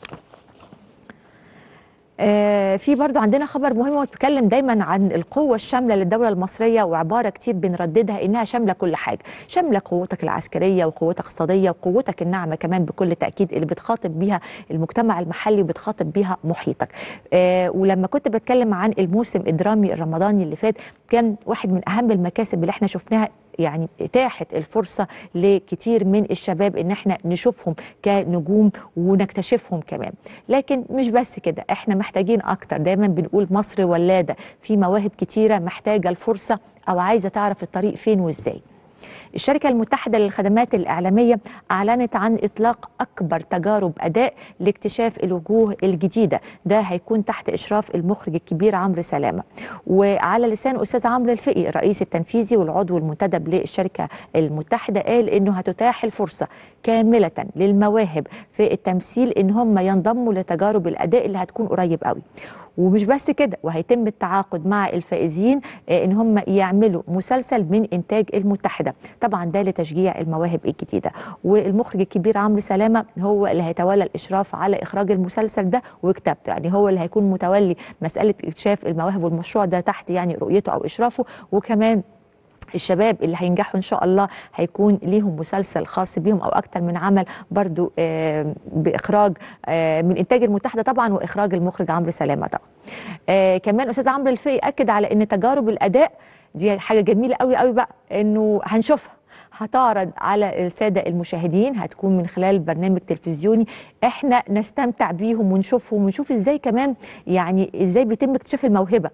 آه في برضو عندنا خبر مهم وبتكلم دايما عن القوة الشاملة للدولة المصرية، وعبارة كتير بنرددها إنها شاملة كل حاجة، شاملة قوتك العسكرية وقوتك الاقتصادية وقوتك الناعمة كمان بكل تأكيد اللي بتخاطب بيها المجتمع المحلي وبتخاطب بيها محيطك. آه ولما كنت بتكلم عن الموسم الدرامي الرمضاني اللي فات، كان واحد من أهم المكاسب اللي احنا شفناها يعني اتاحت الفرصة لكتير من الشباب ان احنا نشوفهم كنجوم ونكتشفهم كمان. لكن مش بس كده، احنا محتاجين اكتر، دايما بنقول مصر ولادة في مواهب كتيرة محتاجة الفرصة او عايزة تعرف الطريق فين وازاي. الشركة المتحدة للخدمات الإعلامية أعلنت عن إطلاق أكبر تجارب أداء لاكتشاف الوجوه الجديدة، ده هيكون تحت إشراف المخرج الكبير عمرو سلامة، وعلى لسان أستاذ عمرو الفقي الرئيس التنفيذي والعضو المنتدب للشركة المتحدة، قال إنه هتتاح الفرصة كاملة للمواهب في التمثيل إن هم ينضموا لتجارب الأداء اللي هتكون قريب قوي. ومش بس كده، وهيتم التعاقد مع الفائزين ان هم يعملوا مسلسل من انتاج المتحده، طبعا ده لتشجيع المواهب الجديده. والمخرج الكبير عمرو سلامه هو اللي هيتولى الاشراف على اخراج المسلسل ده وكتابته، يعني هو اللي هيكون متولي مساله اكتشاف المواهب، والمشروع ده تحت يعني رؤيته او اشرافه. وكمان الشباب اللي هينجحوا إن شاء الله هيكون ليهم مسلسل خاص بيهم أو أكتر من عمل برضو بإخراج من إنتاج المتحدة طبعا وإخراج المخرج عمرو سلامة طبعا. كمان أستاذ عمرو الفقي أكد على أن تجارب الأداء دي حاجة جميلة قوي قوي بقى، أنه هنشوفها هتعرض على السادة المشاهدين، هتكون من خلال برنامج تلفزيوني احنا نستمتع بيهم ونشوفهم ونشوف ازاي كمان يعني ازاي بيتم اكتشاف الموهبة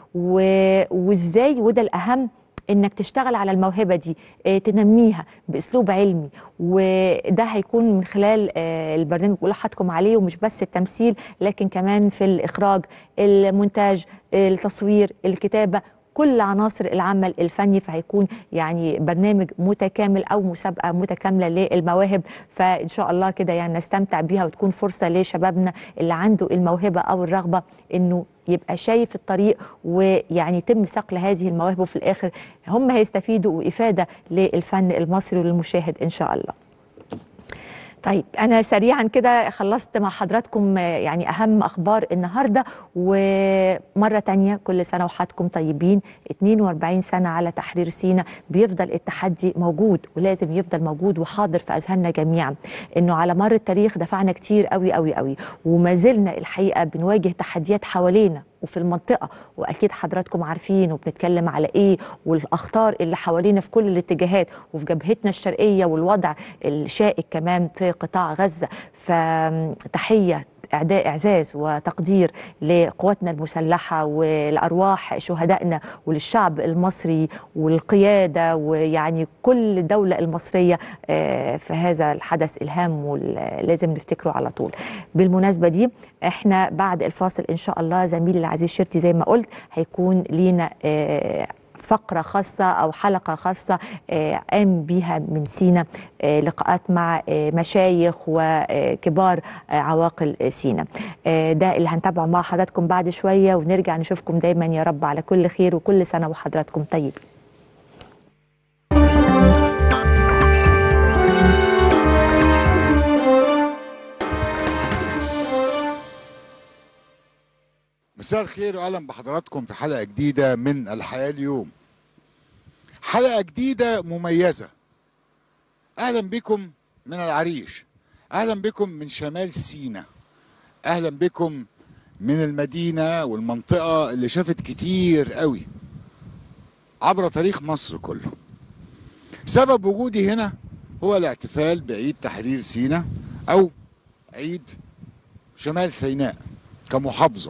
وازاي، وده الأهم، انك تشتغل على الموهبة دي تنميها باسلوب علمي، وده هيكون من خلال البرنامج اللي حطكم عليه، ومش بس التمثيل لكن كمان في الاخراج، المونتاج، التصوير، الكتابة، كل عناصر العمل الفني. فهيكون يعني برنامج متكامل او مسابقه متكامله للمواهب، فان شاء الله كده يعني نستمتع بيها وتكون فرصه لشبابنا اللي عنده الموهبه او الرغبه انه يبقى شايف الطريق ويعني يتم صقل هذه المواهب، وفي الاخر هم هيستفيدوا افاده للفن المصري وللمشاهد ان شاء الله. طيب أنا سريعا كده خلصت مع حضراتكم يعني أهم أخبار النهاردة، ومرة تانية كل سنة وحضراتكم طيبين. اتنين وأربعين سنة على تحرير سيناء، بيفضل التحدي موجود ولازم يفضل موجود وحاضر في أذهاننا جميعا، إنه على مر التاريخ دفعنا كتير قوي قوي قوي، وما زلنا الحقيقة بنواجه تحديات حوالينا وفي المنطقة، وأكيد حضراتكم عارفين وبنتكلم على إيه والأخطار اللي حوالينا في كل الاتجاهات، وفي جبهتنا الشرقية والوضع الشائك كمان في قطاع غزة. فتحية إعزاز وتقدير لقواتنا المسلحة ولأرواح شهدائنا وللشعب المصري والقيادة ويعني كل الدولة المصرية في هذا الحدث الهام ولازم نفتكره على طول. بالمناسبة دي احنا بعد الفاصل إن شاء الله زميلي العزيز شرتي زي ما قلت هيكون لينا فقرة خاصة أو حلقة خاصة قام بيها من سينا، لقاءات مع مشايخ وكبار عواقل سينا. ده اللي هنتابعه مع حضراتكم بعد شوية، ونرجع نشوفكم دايما يا رب على كل خير، وكل سنة وحضراتكم طيبين. مساء الخير واهلا بحضراتكم في حلقه جديده من الحياه اليوم. حلقه جديده مميزه. اهلا بكم من العريش، اهلا بكم من شمال سيناء، اهلا بكم من المدينه والمنطقه اللي شافت كتير قوي عبر تاريخ مصر كله. سبب وجودي هنا هو الاحتفال بعيد تحرير سيناء او عيد شمال سيناء كمحافظه.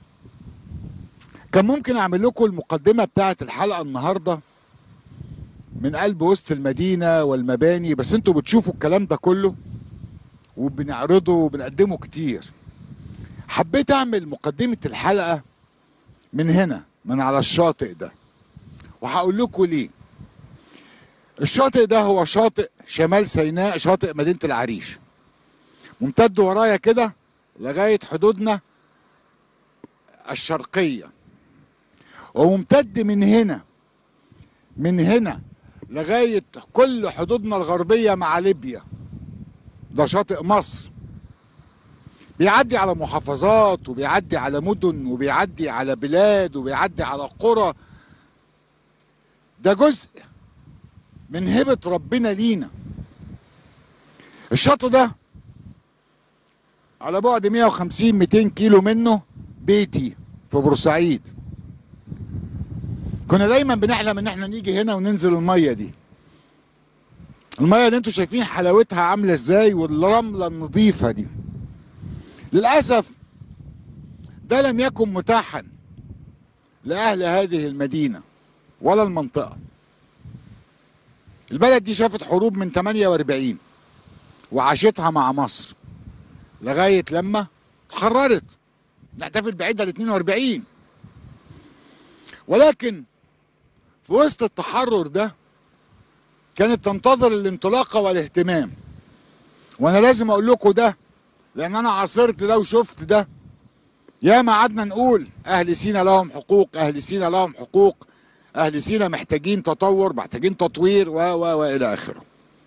كان ممكن اعمل لكم المقدمه بتاعه الحلقه النهارده من قلب وسط المدينه والمباني، بس انتوا بتشوفوا الكلام ده كله وبنعرضه وبنقدمه كتير. حبيت اعمل مقدمه الحلقه من هنا، من على الشاطئ ده، وهقول لكم ليه. الشاطئ ده هو شاطئ شمال سيناء، شاطئ مدينه العريش، ممتد ورايا كده لغايه حدودنا الشرقيه، وممتد من هنا من هنا لغاية كل حدودنا الغربية مع ليبيا. ده شاطئ مصر، بيعدي على محافظات وبيعدي على مدن وبيعدي على بلاد وبيعدي على قرى. ده جزء من هبة ربنا لينا. الشاطئ ده على بعد مية وخمسين ميتين كيلو منه بيتي في بورسعيد. كنا دايما بنحلم ان احنا نيجي هنا وننزل الميه دي، الميه اللي انتوا شايفين حلاوتها عامله ازاي والرمله النظيفه دي. للاسف ده لم يكن متاحا لاهل هذه المدينه ولا المنطقه. البلد دي شافت حروب من ثمانية وأربعين وعاشتها مع مصر لغايه لما اتحررت. نحتفل بعيدها ل اتنين وأربعين، ولكن في وسط التحرر ده كانت تنتظر الانطلاقه والاهتمام. وانا لازم اقول لكم ده لان انا عاصرت ده وشفت ده. ياما قعدنا نقول اهل سينا لهم حقوق، اهل سينا لهم حقوق، اهل سينا محتاجين تطور، محتاجين تطوير و و والى اخره.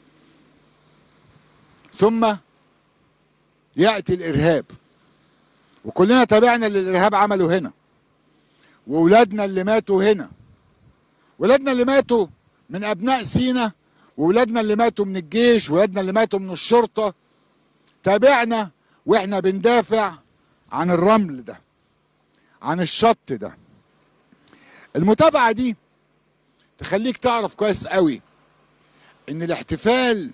ثم ياتي الارهاب، وكلنا تابعنا اللي الارهاب عمله هنا، واولادنا اللي ماتوا هنا، ولادنا اللي ماتوا من ابناء سينا، وولادنا اللي ماتوا من الجيش، وولادنا اللي ماتوا من الشرطه. تابعنا واحنا بندافع عن الرمل ده، عن الشط ده. المتابعه دي تخليك تعرف كويس قوي ان الاحتفال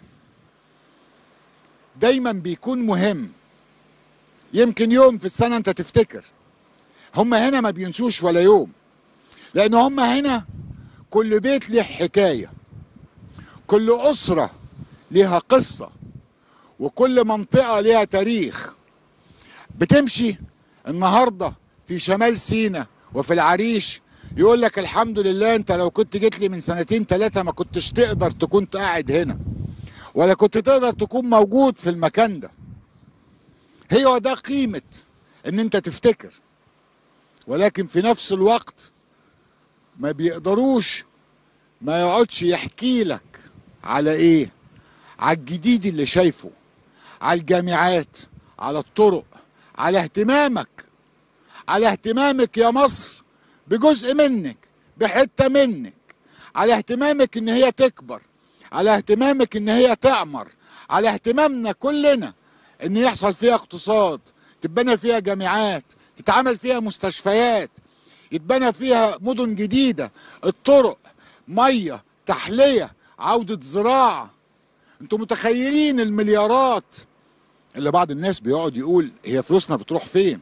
دايما بيكون مهم. يمكن يوم في السنه انت تفتكر، هم هنا ما بينسوش ولا يوم، لان هم هنا كل بيت له حكايه، كل اسره لها قصه، وكل منطقه لها تاريخ. بتمشي النهارده في شمال سيناء وفي العريش يقول لك الحمد لله انت لو كنت جيت لي من سنتين ثلاثه ما كنتش تقدر تكون قاعد هنا، ولا كنت تقدر تكون موجود في المكان ده. هي ده قيمه ان انت تفتكر. ولكن في نفس الوقت ما بيقدروش ما يقعدش يحكي لك على ايه، على الجديد اللي شايفه، على الجامعات، على الطرق، على اهتمامك، على اهتمامك يا مصر بجزء منك، بحتة منك، على اهتمامك ان هي تكبر، على اهتمامك ان هي تعمر، على اهتمامنا كلنا ان يحصل فيها اقتصاد، تتبنى فيها جامعات، تتعمل فيها مستشفيات، يتبنى فيها مدن جديدة، الطرق، مية، تحلية، عودة زراعة. انتوا متخيلين المليارات اللي بعض الناس بيقعد يقول هي فلوسنا بتروح فين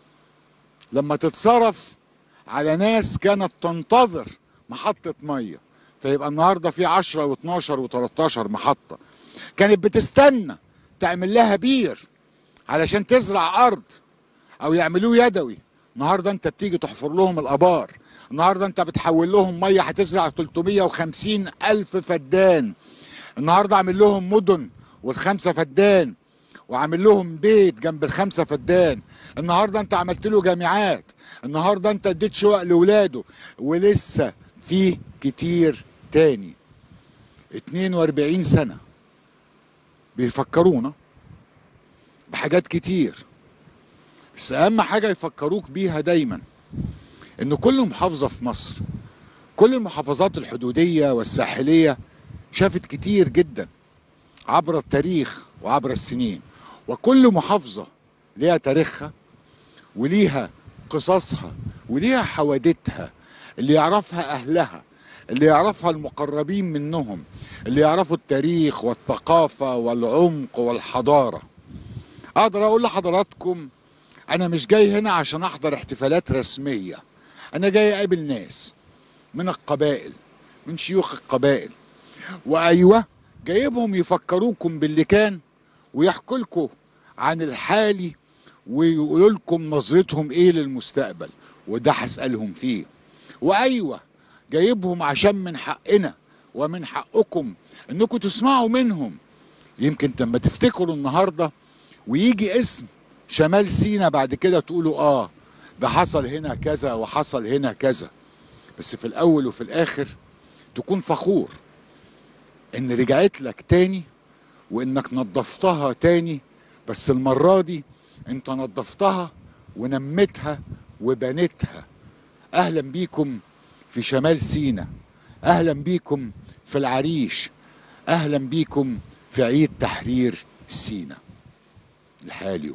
لما تتصرف على ناس كانت تنتظر محطة مية، فيبقى النهاردة في عشرة واتناشر وتلاتاشر محطة كانت بتستنى تعمل لها بير علشان تزرع أرض أو يعملوه يدوي. النهاردة انت بتيجي تحفر لهم الآبار، النهاردة انت بتحول لهم مية هتزرع تلتمية وخمسين ألف فدان، النهاردة عامل لهم مدن والخمسة فدان، وعامل لهم بيت جنب الخمسة فدان، النهاردة انت عملت له جامعات، النهاردة انت اديت شقق لولاده، ولسه فيه كتير تاني. اتنين واربعين سنة بيفكرونا بحاجات كتير، بس اهم حاجة يفكروك بيها دايما ان كل محافظة في مصر، كل المحافظات الحدودية والساحلية شافت كتير جدا عبر التاريخ وعبر السنين، وكل محافظة ليها تاريخها وليها قصصها وليها حوادثها اللي يعرفها أهلها، اللي يعرفها المقربين منهم، اللي يعرفوا التاريخ والثقافة والعمق والحضارة. أقدر أقول لحضراتكم أنا مش جاي هنا عشان أحضر احتفالات رسمية، أنا جاي أقابل ناس من القبائل، من شيوخ القبائل، وأيوة جايبهم يفكروكم باللي كان ويحكوا لكم عن الحالي ويقولوا لكم نظرتهم ايه للمستقبل، وده هسألهم فيه. وايوه جايبهم عشان من حقنا ومن حقكم انكم تسمعوا منهم. يمكن لما تفتكروا النهارده ويجي اسم شمال سيناء بعد كده تقولوا اه ده حصل هنا كذا وحصل هنا كذا، بس في الاول وفي الاخر تكون فخور ان رجعت لك تاني وانك نظفتها تاني، بس المرة دي انت نظفتها ونمتها وبنيتها. اهلا بيكم في شمال سيناء، اهلا بيكم في العريش، اهلا بيكم في عيد تحرير سيناء. الحياة اليوم.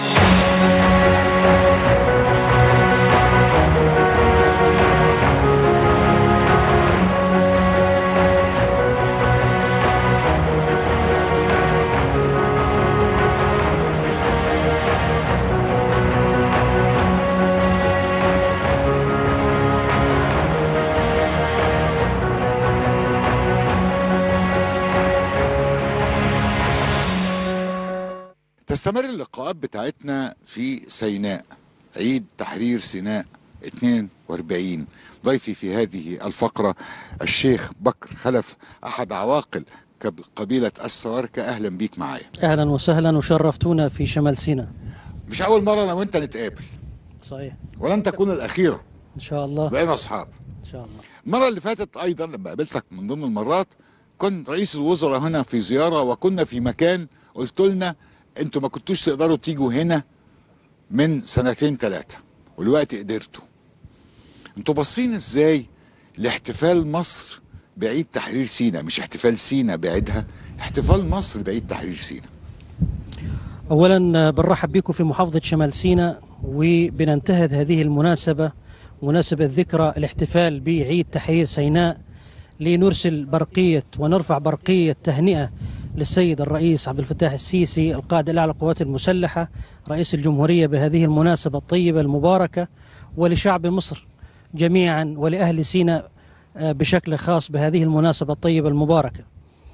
تستمر اللقاءات بتاعتنا في سيناء، عيد تحرير سيناء اتنين واربعين. ضيفي في هذه الفقرة الشيخ بكر خلف، أحد عواقل قبيلة السواركة. أهلا بيك معايا. أهلا وسهلا وشرفتونا في شمال سيناء. مش أول مرة أنا وأنت نتقابل. صحيح. ولن تكون الأخيرة إن شاء الله. بقينا أصحاب إن شاء الله. المرة اللي فاتت أيضا لما قابلتك من ضمن المرات كنت رئيس الوزراء هنا في زيارة، وكنا في مكان قلت لنا انتوا ما كنتوش تقدروا تيجوا هنا من سنتين ثلاثة والوقت قدرتوا. انتوا باصين ازاي لاحتفال مصر بعيد تحرير سيناء؟ مش احتفال سيناء بعيدها، احتفال مصر بعيد تحرير سيناء. اولا بنرحب بكم في محافظة شمال سيناء، وبننتهز هذه المناسبة، مناسبة ذكرى الاحتفال بعيد تحرير سيناء، لنرسل برقية ونرفع برقية تهنئة للسيد الرئيس عبد الفتاح السيسي القائد الأعلى للقوات المسلحة رئيس الجمهورية بهذه المناسبة الطيبة المباركة، ولشعب مصر جميعا ولأهل سيناء بشكل خاص بهذه المناسبة الطيبة المباركة.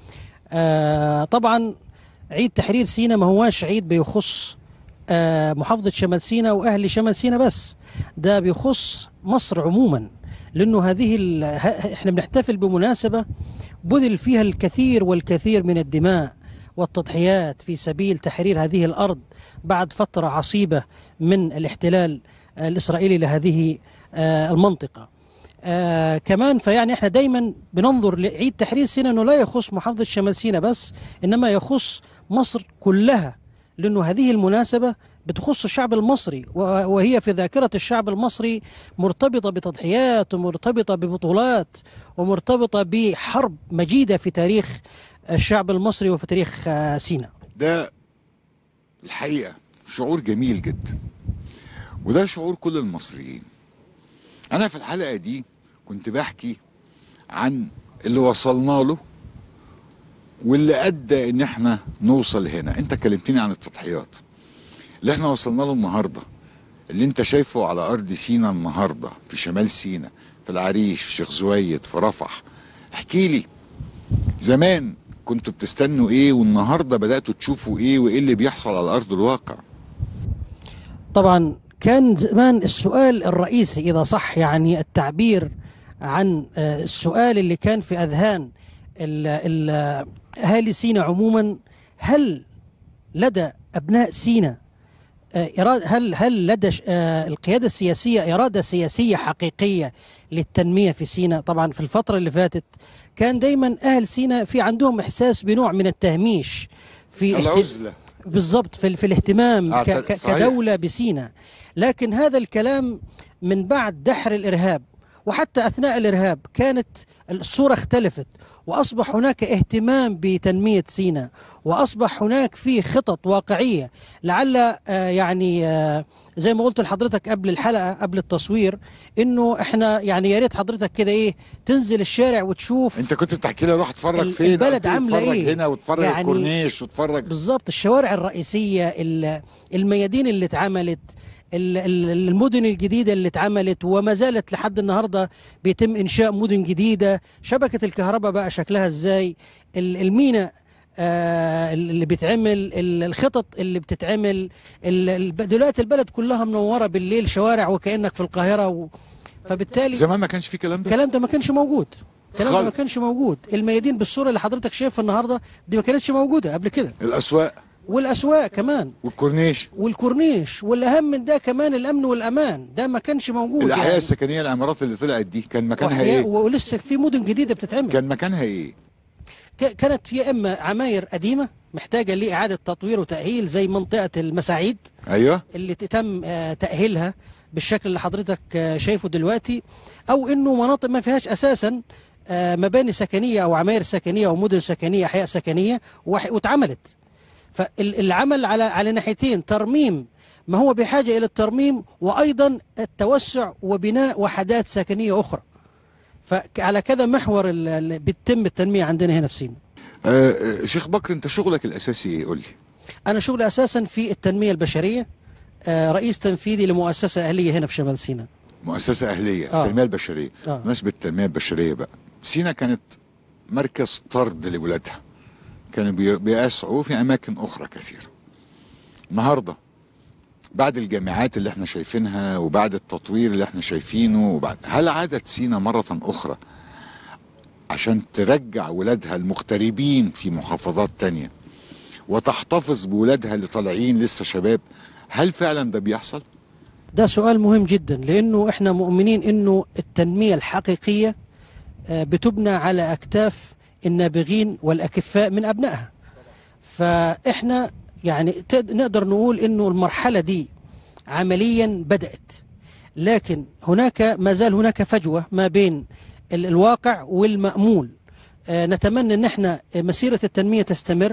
طبعا عيد تحرير سيناء ما هواش عيد بيخص محافظة شمال سيناء وأهل شمال سيناء بس، ده بيخص مصر عموما، لأنه هذه احنا بنحتفل بمناسبة بذل فيها الكثير والكثير من الدماء والتضحيات في سبيل تحرير هذه الأرض بعد فترة عصيبة من الاحتلال الإسرائيلي لهذه المنطقة. آه كمان فيعني احنا دايما بننظر لعيد تحرير سيناء انه لا يخص محافظة شمال سيناء بس، انما يخص مصر كلها، لانه هذه المناسبة بتخص الشعب المصري، وهي في ذاكرة الشعب المصري مرتبطة بتضحيات ومرتبطة ببطولات ومرتبطة بحرب مجيدة في تاريخ الشعب المصري وفي تاريخ آه سيناء. ده الحقيقة شعور جميل جدا، وده شعور كل المصريين. أنا في الحلقة دي كنت بحكي عن اللي وصلنا له واللي أدى إن إحنا نوصل هنا. أنت كلمتني عن التضحيات اللي إحنا وصلنا له النهاردة، اللي أنت شايفه على أرض سيناء النهاردة، في شمال سيناء، في العريش، في شيخ زويد، في رفح. احكي لي زمان كنتوا بتستنوا إيه، والنهاردة بدأتوا تشوفوا إيه، وإيه اللي بيحصل على أرض الواقع؟ طبعا كان زمان السؤال الرئيسي إذا صح يعني التعبير عن السؤال اللي كان في أذهان أهالي سيناء عموما، هل لدى أبناء سيناء هل هل لدى القيادة السياسية إرادة سياسية حقيقية للتنمية في سيناء؟ طبعا في الفترة اللي فاتت كان دايما أهل سيناء في عندهم إحساس بنوع من التهميش في العزلة بالضبط في, في الاهتمام كدولة بسيناء. لكن هذا الكلام من بعد دحر الإرهاب وحتى أثناء الإرهاب كانت الصورة اختلفت، وأصبح هناك اهتمام بتنمية سيناء، وأصبح هناك في خطط واقعية. لعل آه يعني آه زي ما قلت لحضرتك قبل الحلقة قبل التصوير إنه إحنا يعني يا ريت حضرتك كده إيه تنزل الشارع وتشوف. أنت كنت بتحكي لي روح اتفرج فين، البلد عاملة اتفرج إيه هنا واتفرج يعني الكورنيش واتفرج بالظبط الشوارع الرئيسية، الميادين اللي اتعملت، المدن الجديدة اللي اتعملت وما زالت لحد النهاردة بيتم إنشاء مدن جديدة، شبكة الكهرباء بقى شكلها ازاي، الميناء آه اللي بيتعمل، الخطط اللي بتتعمل، دلوقتي البلد كلها منورة بالليل شوارع وكأنك في القاهرة و... فبالتالي زمان ما كانش في كلام ده، الكلام ده ما كانش موجود، الكلام ده ما كانش موجود. الميادين بالصورة اللي حضرتك شايفها النهاردة دي ما كانتش موجودة قبل كده. الأسواق والاسواق كمان والكورنيش والكورنيش والاهم من ده كمان الامن والامان، ده ما كانش موجود. الاحياء يعني السكنيه، العمارات اللي طلعت دي كان مكانها ايه؟ ولسه في مدن جديده بتتعمل، كان مكانها ايه؟ كانت في اما عماير قديمه محتاجه لاعاده تطوير وتاهيل زي منطقه المساعيد، ايوه اللي تم تاهيلها بالشكل اللي حضرتك شايفه دلوقتي، او انه مناطق ما فيهاش اساسا مباني سكنيه او عماير سكنيه او مدن سكنيه احياء سكنيه واتعملت. فالعمل على على ناحيتين، ترميم ما هو بحاجة إلى الترميم، وأيضا التوسع وبناء وحدات سكنية أخرى. فعلى كذا محور اللي بتتم التنمية عندنا هنا في سيناء. أه شيخ بكر، أنت شغلك الأساسي إيه؟ قول لي. أنا شغلي أساسا في التنمية البشرية، أه رئيس تنفيذي لمؤسسة أهلية هنا في شمال سيناء. مؤسسة أهلية في آه. التنمية البشرية. آه. نسبة التنمية البشرية بقى، سيناء كانت مركز طرد لولادها، كانوا بيسعوا في أماكن أخرى كثيرة. النهاردة بعد الجامعات اللي احنا شايفينها وبعد التطوير اللي احنا شايفينه وبعد، هل عادت سيناء مرة أخرى عشان ترجع ولادها المغتربين في محافظات تانية وتحتفظ بولادها اللي طالعين لسه شباب؟ هل فعلا ده بيحصل؟ ده سؤال مهم جدا، لأنه احنا مؤمنين أنه التنمية الحقيقية بتبنى على أكتاف النابغين والأكفاء من أبنائها. فإحنا يعني نقدر نقول إنه المرحلة دي عمليا بدأت، لكن هناك ما زال هناك فجوة ما بين الواقع والمأمول. آه نتمنى إن إحنا مسيرة التنمية تستمر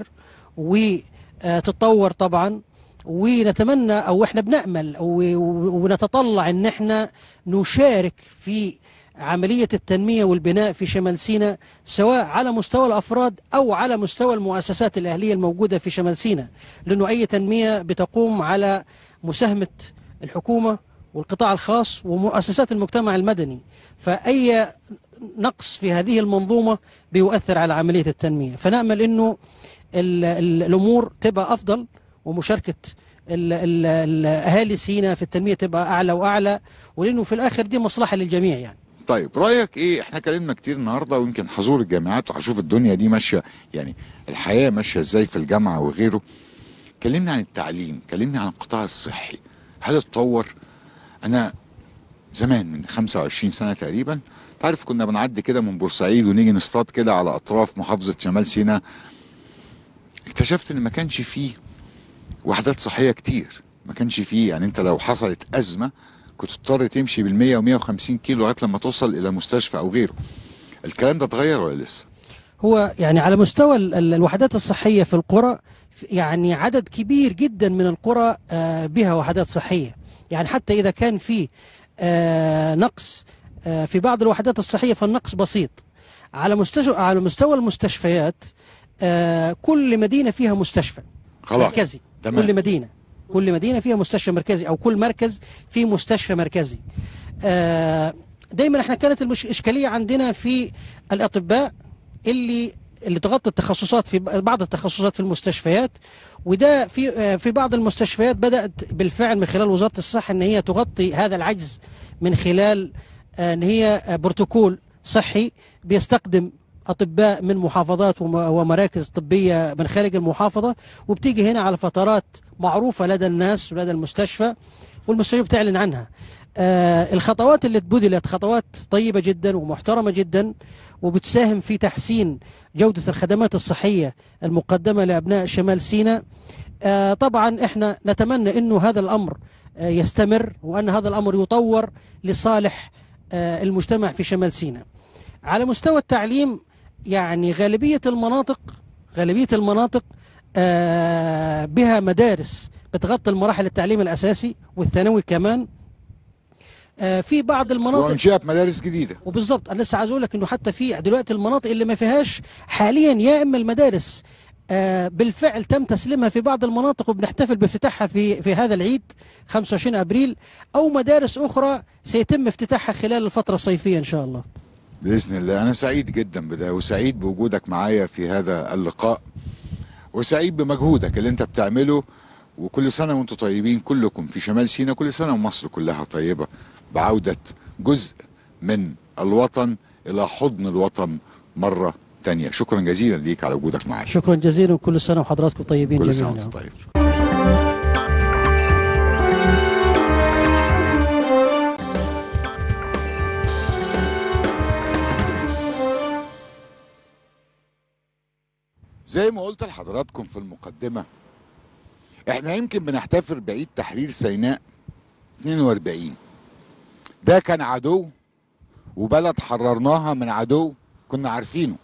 وتتطور طبعا، ونتمنى أو إحنا بنأمل ونتطلع إن إحنا نشارك في عملية التنمية والبناء في شمال سيناء، سواء على مستوى الأفراد أو على مستوى المؤسسات الأهلية الموجودة في شمال سيناء، لأنه أي تنمية بتقوم على مساهمة الحكومة والقطاع الخاص ومؤسسات المجتمع المدني، فأي نقص في هذه المنظومة بيؤثر على عملية التنمية. فنأمل أنه ال ال الأمور تبقى أفضل، ومشاركة الأهالي سيناء في التنمية تبقى أعلى وأعلى، ولأنه في الآخر دي مصلحة للجميع يعني. طيب رأيك ايه؟ احنا كلمنا كتير النهارده، ويمكن حضور الجامعات وهشوف الدنيا دي ماشيه، يعني الحياه ماشيه ازاي في الجامعه وغيره. كلمنا عن التعليم، كلمنا عن القطاع الصحي، هل اتطور؟ انا زمان من خمسة وعشرين سنه تقريبا، تعرف كنا بنعدي كده من بورسعيد ونيجي نصطاد كده على اطراف محافظه شمال سيناء، اكتشفت ان ما كانش فيه وحدات صحيه كتير، ما كانش فيه، يعني انت لو حصلت ازمه كنت تضطر تمشي بالمية ومية وخمسين كيلو لغايه لما توصل الى مستشفى او غيره. الكلام ده اتغير ولا لسه؟ هو يعني على مستوى ال- ال- الوحدات الصحية في القرى، يعني عدد كبير جدا من القرى آه، بها وحدات صحية. يعني حتى إذا كان في آه، نقص آه، في بعض الوحدات الصحية فالنقص بسيط. على مستوى على مستوى المستشفيات، آه، كل مدينة فيها مستشفى خلاص. مركزي. تمام. كل مدينة كل مدينة فيها مستشفى مركزي، أو كل مركز فيه مستشفى مركزي. آه، دايما احنا كانت الإشكالية عندنا في الأطباء اللي اللي تغطي التخصصات، في بعض التخصصات في المستشفيات، وده في في بعض المستشفيات بدأت بالفعل من خلال وزارة الصحة ان هي تغطي هذا العجز من خلال ان هي بروتوكول صحي بيستخدم أطباء من محافظات وم- ومراكز طبية من خارج المحافظة، وبتيجي هنا على فترات معروفة لدى الناس ولدى المستشفى، والمستشفى بتعلن عنها. آه الخطوات اللي اتبذلت خطوات طيبة جدا ومحترمة جدا، وبتساهم في تحسين جودة الخدمات الصحية المقدمة لأبناء شمال سيناء. آه طبعا احنا نتمنى انه هذا الأمر آه يستمر، وأن هذا الأمر يطور لصالح آه المجتمع في شمال سيناء. على مستوى التعليم، يعني غالبية المناطق غالبية المناطق آه بها مدارس بتغطي المراحل التعليم الأساسي والثانوي كمان. آه في بعض المناطق وانشئت مدارس جديده. وبالضبط انا لسه عايز اقول لك انه حتى في دلوقتي المناطق اللي ما فيهاش حاليا يا اما المدارس آه بالفعل تم تسليمها في بعض المناطق وبنحتفل بافتتاحها في في هذا العيد خمسة وعشرين ابريل، او مدارس اخرى سيتم افتتاحها خلال الفتره الصيفيه ان شاء الله. باذن الله. انا سعيد جدا بده، وسعيد بوجودك معايا في هذا اللقاء، وسعيد بمجهودك اللي انت بتعمله، وكل سنه وانتم طيبين كلكم في شمال سيناء، كل سنه ومصر كلها طيبه بعوده جزء من الوطن الى حضن الوطن مره تانية. شكرا جزيلا ليك على وجودك معايا. شكرا جزيلا، وكل سنه وحضراتكم طيبين كل سنه جميعا. وانت طيب. زي ما قلت لحضراتكم في المقدمة، احنا يمكن بنحتفل بعيد تحرير سيناء اتنين واربعين. ده كان عدو، وبلد حررناها من عدو كنا عارفينه.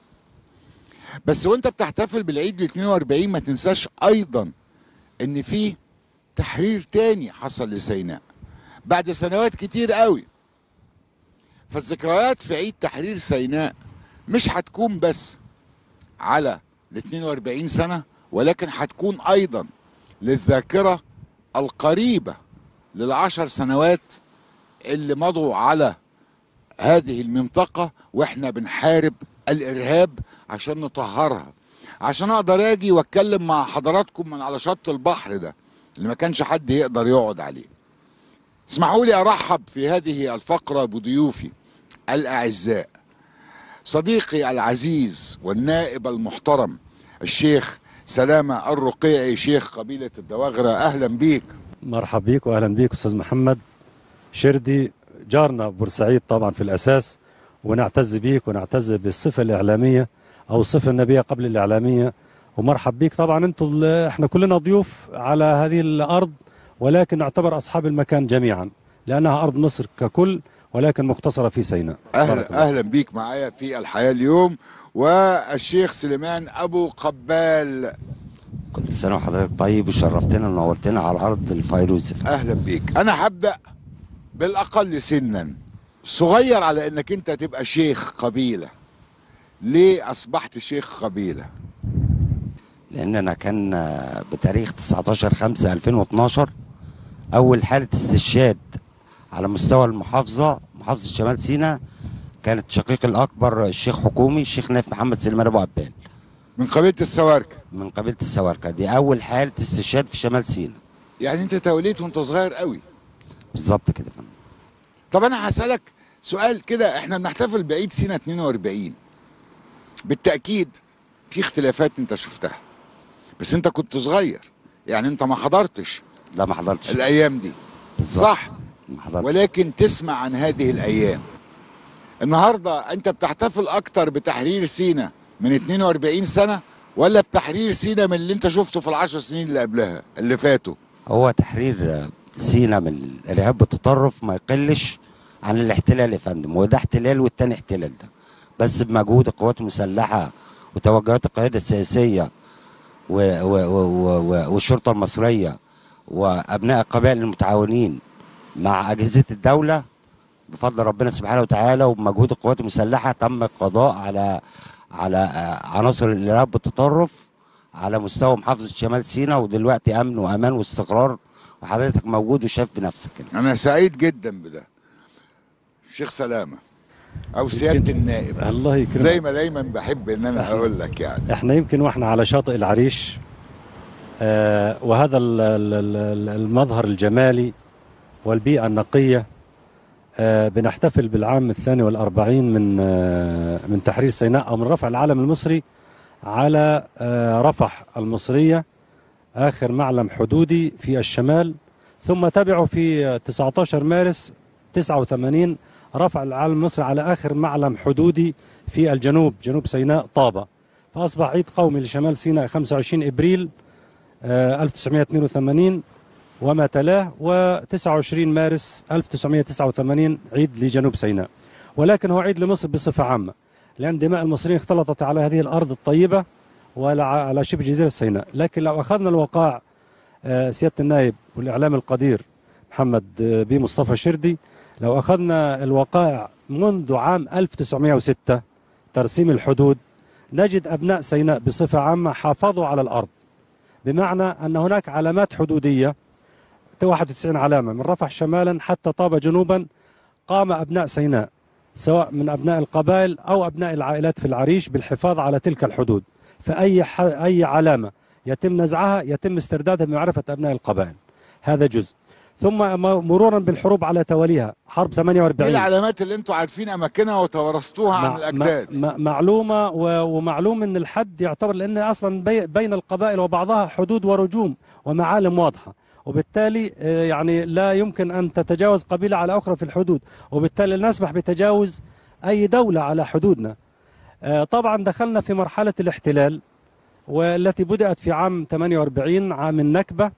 بس وانت بتحتفل بالعيد ال اتنين واربعين ما تنساش ايضا ان في تحرير تاني حصل لسيناء بعد سنوات كتير قوي. فالذكريات في عيد تحرير سيناء مش هتكون بس على ال اتنين واربعين سنة، ولكن هتكون أيضا للذاكرة القريبة للعشر سنوات اللي مضوا على هذه المنطقة وإحنا بنحارب الإرهاب عشان نطهرها، عشان أقدر أجي وأتكلم مع حضراتكم من على شط البحر ده اللي ما كانش حد يقدر يقعد عليه. اسمحوا لي أرحب في هذه الفقرة بضيوفي الأعزاء، صديقي العزيز والنائب المحترم الشيخ سلامة الرقيعي، شيخ قبيلة الدواغرة. أهلا بيك. مرحب بيك وأهلا بيك أستاذ محمد شردي، جارنا بورسعيد طبعا في الأساس، ونعتز بيك ونعتز بالصفة الإعلامية أو الصفة النبية قبل الإعلامية. ومرحب بيك طبعا، انتم احنا كلنا ضيوف على هذه الأرض، ولكن نعتبر أصحاب المكان جميعا لأنها أرض مصر ككل، ولكن مختصرة في سيناء. أهلا, أهلا بيك معايا في الحياة اليوم. والشيخ سليمان أبو قبال، كل سنة وحضرتك طيب، وشرفتنا ونورتنا على أرض الفيروز. أهلا بيك. أنا هبدأ بالأقل سنا، صغير على أنك أنت تبقى شيخ قبيلة. ليه أصبحت شيخ قبيلة؟ لأن أنا كان بتاريخ تسعتاشر خمسة ألفين واتناشر أول حالة استشهاد على مستوى المحافظة، محافظة شمال سيناء، كانت شقيق الأكبر الشيخ حكومي الشيخ نايف محمد سليمان أبو عبال من قبيلة السواركة. من قبيلة السواركة، دي أول حالة استشهاد في شمال سيناء. يعني أنت توليت وأنت صغير قوي. بالظبط كده. طب أنا هسألك سؤال كده، إحنا بنحتفل بعيد سيناء اتنين واربعين، بالتأكيد في اختلافات أنت شفتها، بس أنت كنت صغير، يعني أنت ما حضرتش. لا ما حضرتش الأيام دي. بالزبط. صح؟ ولكن تسمع عن هذه الأيام. النهاردة أنت بتحتفل أكتر بتحرير سيناء من اتنين وأربعين سنة ولا بتحرير سيناء من اللي أنت شفته في العشر سنين اللي قبلها اللي فاتوا؟ هو تحرير سيناء من الإرهاب والتطرف ما يقلش عن الاحتلال يا فندم، وده احتلال والتاني احتلال، ده بس بمجهود القوات المسلحة وتوجهات القيادة السياسية و و و والشرطة المصرية وأبناء القبائل المتعاونين مع أجهزة الدولة بفضل ربنا سبحانه وتعالى وبمجهود القوات المسلحة تم القضاء على على عناصر الإرهاب والتطرف على مستوى محافظة شمال سيناء، ودلوقتي أمن وأمان واستقرار وحضرتك موجود وشايف بنفسك كده. أنا سعيد جدا بده. شيخ سلامة أو سيادة النائب، الله يكرمك، زي ما دايما بحب إن أنا أقول لك يعني إحنا يمكن وإحنا على شاطئ العريش آه وهذا المظهر الجمالي والبيئة النقية آه بنحتفل بالعام الثاني والأربعين من آه من تحرير سيناء أو من رفع العلم المصري على آه رفح المصرية، آخر معلم حدودي في الشمال، ثم تبعه في تسعة عشر مارس تسعة وثمانين رفع العلم المصري على آخر معلم حدودي في الجنوب، جنوب سيناء طابة، فأصبح عيد قومي لشمال سيناء خمسة وعشرين إبريل آه ألف وتسعمائة واثنين وثمانين وما تلاه، وتسعة وعشرين مارس ألف وتسعمائة وتسعة وثمانين عيد لجنوب سيناء. ولكن هو عيد لمصر بصفة عامة، لأن دماء المصريين اختلطت على هذه الأرض الطيبة وعلى شبه جزيرة سيناء. لكن لو أخذنا الوقائع سيادة النائب والإعلام القدير محمد بي مصطفى شردي، لو أخذنا الوقائع منذ عام ألف وتسعمائة وستة ترسيم الحدود، نجد أبناء سيناء بصفة عامة حافظوا على الأرض، بمعنى أن هناك علامات حدودية واحد وتسعين علامة من رفح شمالا حتى طابة جنوبا، قام أبناء سيناء سواء من أبناء القبائل أو أبناء العائلات في العريش بالحفاظ على تلك الحدود، فأي أي علامة يتم نزعها يتم استردادها بمعرفة أبناء القبائل. هذا جزء. ثم مرورا بالحروب على تواليها، حرب ثمانية وأربعين، دي العلامات اللي انتم عارفين اماكنها وتورثتوها عن الاجداد. معلومه ومعلوم ان الحد يعتبر، لان اصلا بين القبائل وبعضها حدود ورجوم ومعالم واضحه، وبالتالي يعني لا يمكن ان تتجاوز قبيله على اخرى في الحدود، وبالتالي لا نسمح بتجاوز اي دوله على حدودنا. طبعا دخلنا في مرحله الاحتلال والتي بدأت في عام ثمانية وأربعين، عام النكبة،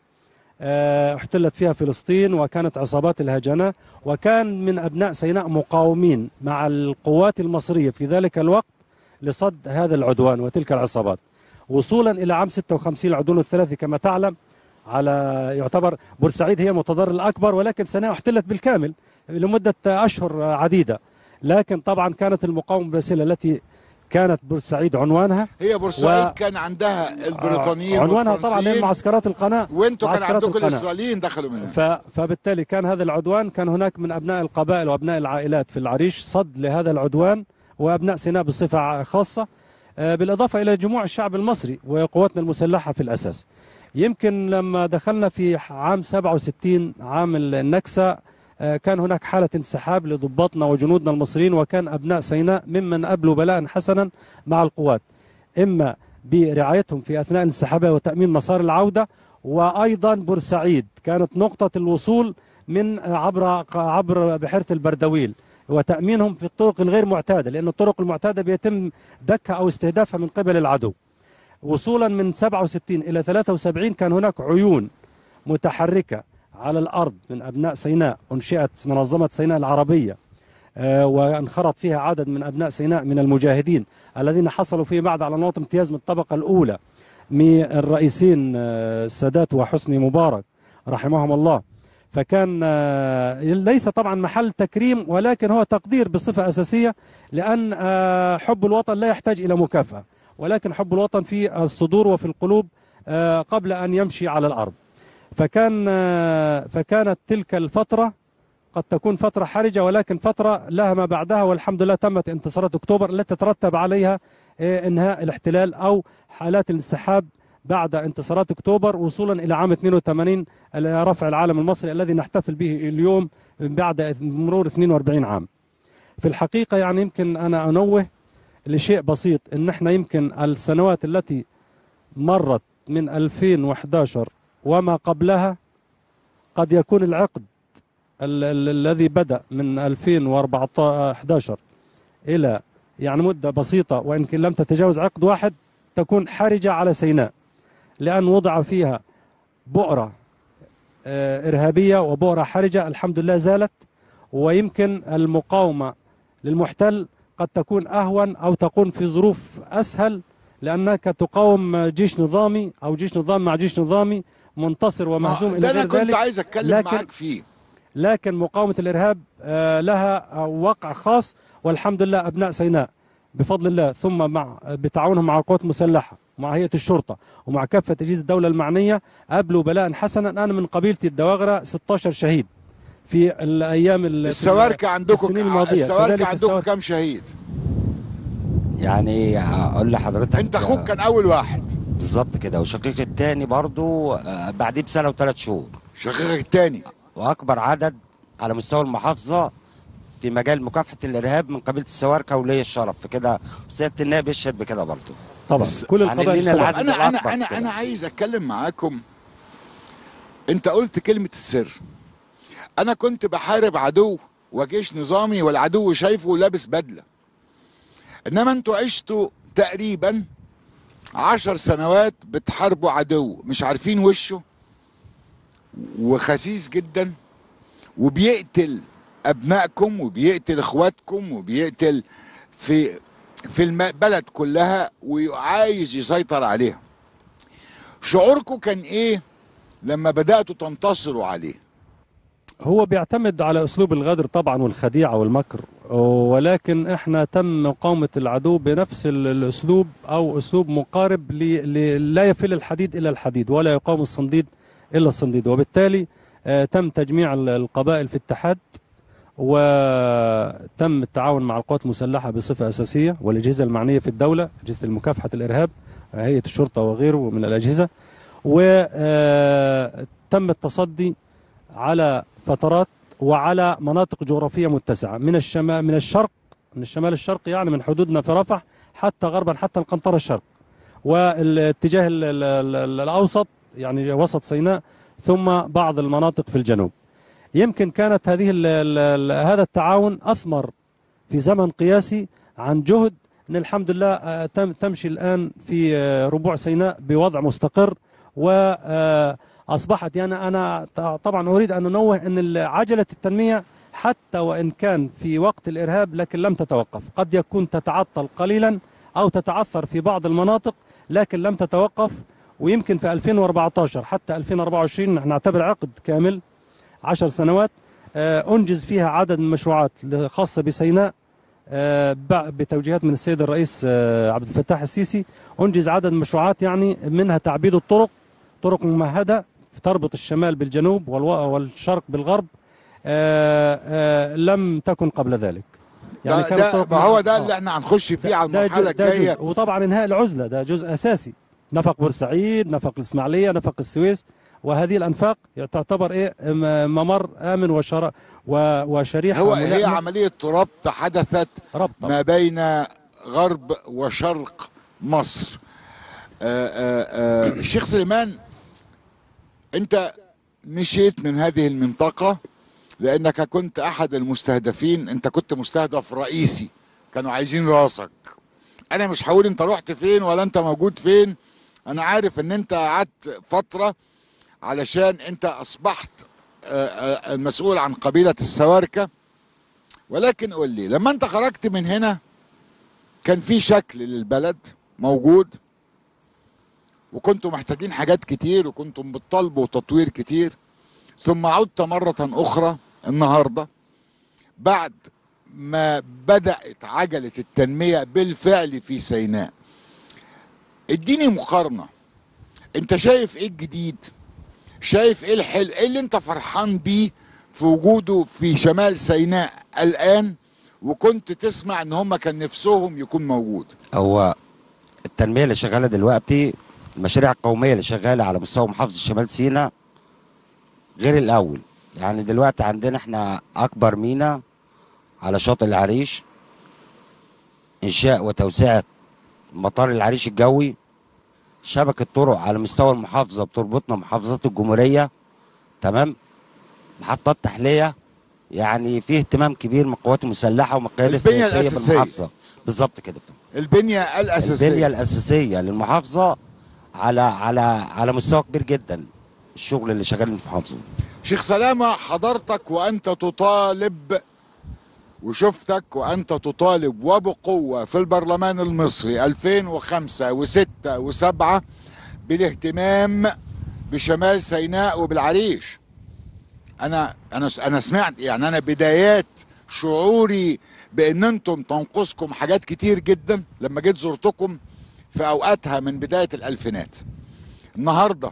احتلت فيها فلسطين وكانت عصابات الهجنة، وكان من أبناء سيناء مقاومين مع القوات المصرية في ذلك الوقت لصد هذا العدوان وتلك العصابات، وصولا إلى عام ستة وخمسين العدوان الثلاثي كما تعلم، على يعتبر بورسعيد هي المتضرر الأكبر، ولكن سيناء احتلت بالكامل لمدة أشهر عديدة. لكن طبعا كانت المقاومة الباسلة التي كانت بورسعيد عنوانها، هي بورسعيد و... كان عندها البريطانيين عنوانها طبعا هي معسكرات القناة، وانتوا كان عندكم الإسرائيليين دخلوا منها. ف... فبالتالي كان هذا العدوان، كان هناك من أبناء القبائل وأبناء العائلات في العريش صد لهذا العدوان، وأبناء سيناء بصفة خاصة، بالإضافة إلى جموع الشعب المصري وقواتنا المسلحة في الأساس. يمكن لما دخلنا في عام سبعة وستين عام النكسة، كان هناك حالة انسحاب لضباطنا وجنودنا المصريين، وكان أبناء سيناء ممن أبلوا بلاء حسنا مع القوات، إما برعايتهم في أثناء الانسحاب وتأمين مسار العودة، وأيضا بورسعيد كانت نقطة الوصول من عبر عبر بحيرة البردويل، وتأمينهم في الطرق الغير معتادة، لأن الطرق المعتادة بيتم دكها أو استهدافها من قبل العدو. وصولا من سبعة وستين إلى ثلاثة وسبعين كان هناك عيون متحركة على الأرض من أبناء سيناء، أنشئت منظمة سيناء العربية، آه وانخرط فيها عدد من أبناء سيناء من المجاهدين الذين حصلوا فيما بعد على نقاط امتياز من الطبقة الأولى من الرئيسين آه السادات وحسني مبارك رحمهم الله. فكان آه ليس طبعا محل تكريم، ولكن هو تقدير بصفة أساسية، لأن آه حب الوطن لا يحتاج إلى مكافأة، ولكن حب الوطن في الصدور وفي القلوب آه قبل أن يمشي على الأرض. فكان فكانت تلك الفترة قد تكون فترة حرجة، ولكن فترة لها ما بعدها، والحمد لله تمت انتصارات أكتوبر التي تترتب عليها إنهاء الاحتلال أو حالات الانسحاب بعد انتصارات أكتوبر، وصولا إلى عام اثنين وثمانين رفع العالم المصري الذي نحتفل به اليوم بعد مرور اثنين وأربعين عام. في الحقيقة يعني يمكن أنا أنوه لشيء بسيط، إن احنا يمكن السنوات التي مرت من ألفين وأحد عشر وما قبلها قد يكون العقد ال ال الذي بدأ من ألفين وأحد عشر إلى يعني مدة بسيطة وإن لم تتجاوز عقد واحد تكون حرجة على سيناء، لأن وضع فيها بؤرة إرهابية وبؤرة حرجة الحمد لله زالت، ويمكن المقاومة للمحتل قد تكون أهون أو تكون في ظروف أسهل، لأنك تقاوم جيش نظامي أو جيش نظام مع جيش نظامي منتصر ومهزوم إلى ده غير أنا كنت ذلك. عايز أتكلم لكن معاك فيه. لكن مقاومة الإرهاب لها وقع خاص، والحمد لله أبناء سيناء بفضل الله ثم مع بتعاونهم مع القوات المسلحة ومع هيئة الشرطة ومع كافة أجهزة الدولة المعنية أبلوا بلاء حسنا. أنا من قبيلتي الدواغرة ستة عشر شهيد في الأيام السواركة عندكم السواركة عندكم كم شهيد؟ يعني أقول لحضرتك أنت أخوك كان أول واحد بالظبط كده، وشقيق الثاني برضو بعديه بسنة وثلاث شهور. شقيق الثاني وأكبر عدد على مستوى المحافظة في مجال مكافحة الإرهاب من قبيلة السواركة ولي الشرف في كده، سيادة النائب يشهد بكده برضه. طبعا كل القبائل يعني طبعا. أنا أنا أنا أنا عايز أتكلم معاكم. أنت قلت كلمة السر. أنا كنت بحارب عدو وجيش نظامي والعدو شايفه لابس بدلة، إنما أنتوا عشتوا تقريبا عشر سنوات بتحاربوا عدو مش عارفين وشه وخسيس جدا، وبيقتل ابنائكم وبيقتل اخواتكم وبيقتل في في البلد كلها وعايز يسيطر عليها. شعوركم كان ايه لما بدأتوا تنتصروا عليه؟ هو بيعتمد على اسلوب الغدر طبعا والخديعة والمكر، ولكن احنا تم مقاومة العدو بنفس الاسلوب او اسلوب مقارب لا يفل الحديد الا الحديد ولا يقاوم الصنديد الا الصنديد، وبالتالي آه تم تجميع القبائل في اتحاد، وتم التعاون مع القوات المسلحة بصفة أساسية والأجهزة المعنية في الدولة، أجهزة مكافحة الإرهاب، هيئة الشرطة وغيره من الأجهزة، وتم التصدي على فترات وعلى مناطق جغرافية متسعة من الشمال من الشرق من الشمال الشرقي، يعني من حدودنا في رفح حتى غربا حتى القنطرة الشرق، والاتجاه الأوسط يعني وسط سيناء، ثم بعض المناطق في الجنوب. يمكن كانت هذه ال ال هذا التعاون أثمر في زمن قياسي عن جهد أن الحمد لله تم تمشي الآن في ربوع سيناء بوضع مستقر، وأصبحت يعني أنا طبعا أريد أن أنوه أن عجلة التنمية حتى وإن كان في وقت الإرهاب لكن لم تتوقف، قد يكون تتعطل قليلا أو تتعثر في بعض المناطق لكن لم تتوقف. ويمكن في ألفين وأربعة عشر حتى ألفين وأربعة وعشرين نحن نعتبر عقد كامل عشر سنوات أنجز فيها عدد من المشروعات خاصة بسيناء بتوجيهات من السيد الرئيس عبد الفتاح السيسي. أنجز عدد مشروعات يعني منها تعبيد الطرق، طرق ممهدة تربط الشمال بالجنوب والشرق بالغرب، لم تكن قبل ذلك. يعني ده, ده ما هو ده اللي احنا هنخش فيه على المرحلة الجاية. وطبعا إنهاء العزلة ده جزء أساسي، نفق بورسعيد، نفق الإسماعيلية، نفق السويس، وهذه الأنفاق تعتبر إيه ممر آمن وشر وشريحة. هو هي عملية ربط حدثت ربط ما بين غرب وشرق مصر. آآ آآ الشيخ سليمان، أنت مشيت من هذه المنطقة لأنك كنت أحد المستهدفين، أنت كنت مستهدف رئيسي، كانوا عايزين راسك. أنا مش هقول أنت رحت فين ولا أنت موجود فين، أنا عارف أن أنت قعدت فترة علشان أنت أصبحت المسؤول عن قبيلة السواركة، ولكن قول لي لما أنت خرجت من هنا كان في شكل للبلد موجود، وكنتوا محتاجين حاجات كتير وكنتم بتطالبوا تطوير كتير، ثم عدت مرة أخرى النهاردة بعد ما بدأت عجلة التنمية بالفعل في سيناء. اديني مقارنة، انت شايف ايه الجديد؟ شايف ايه الحلو؟ ايه اللي انت فرحان بيه في وجوده في شمال سيناء الآن وكنت تسمع ان هم كان نفسهم يكون موجود؟ هو التنمية اللي شغالة دلوقتي، المشاريع القومية اللي شغالة على مستوى محافظة شمال سيناء غير الأول. يعني دلوقتي عندنا احنا أكبر ميناء على شاطئ العريش، إنشاء وتوسعة مطار العريش الجوي، شبكة طرق على مستوى المحافظة بتربطنا محافظات الجمهورية، تمام، محطات تحلية، يعني فيه اهتمام كبير من القوات المسلحه ومن القياده السياسيه بالمحافظه. بالظبط كده. البنيه الاساسيه البنيه الاساسيه للمحافظه على على على مستوى كبير جدا، الشغل اللي شغال في المحافظه. شيخ سلامه، حضرتك وانت تطالب وشفتك وانت تطالب وبقوه في البرلمان المصري ألفين وخمسة وستة وسبعة بالاهتمام بشمال سيناء وبالعريش. انا انا انا سمعت، يعني انا بدايات شعوري بان انتم تنقصكم حاجات كتير جدا لما جيت زرتكم في اوقاتها من بدايه الالفينات. النهارده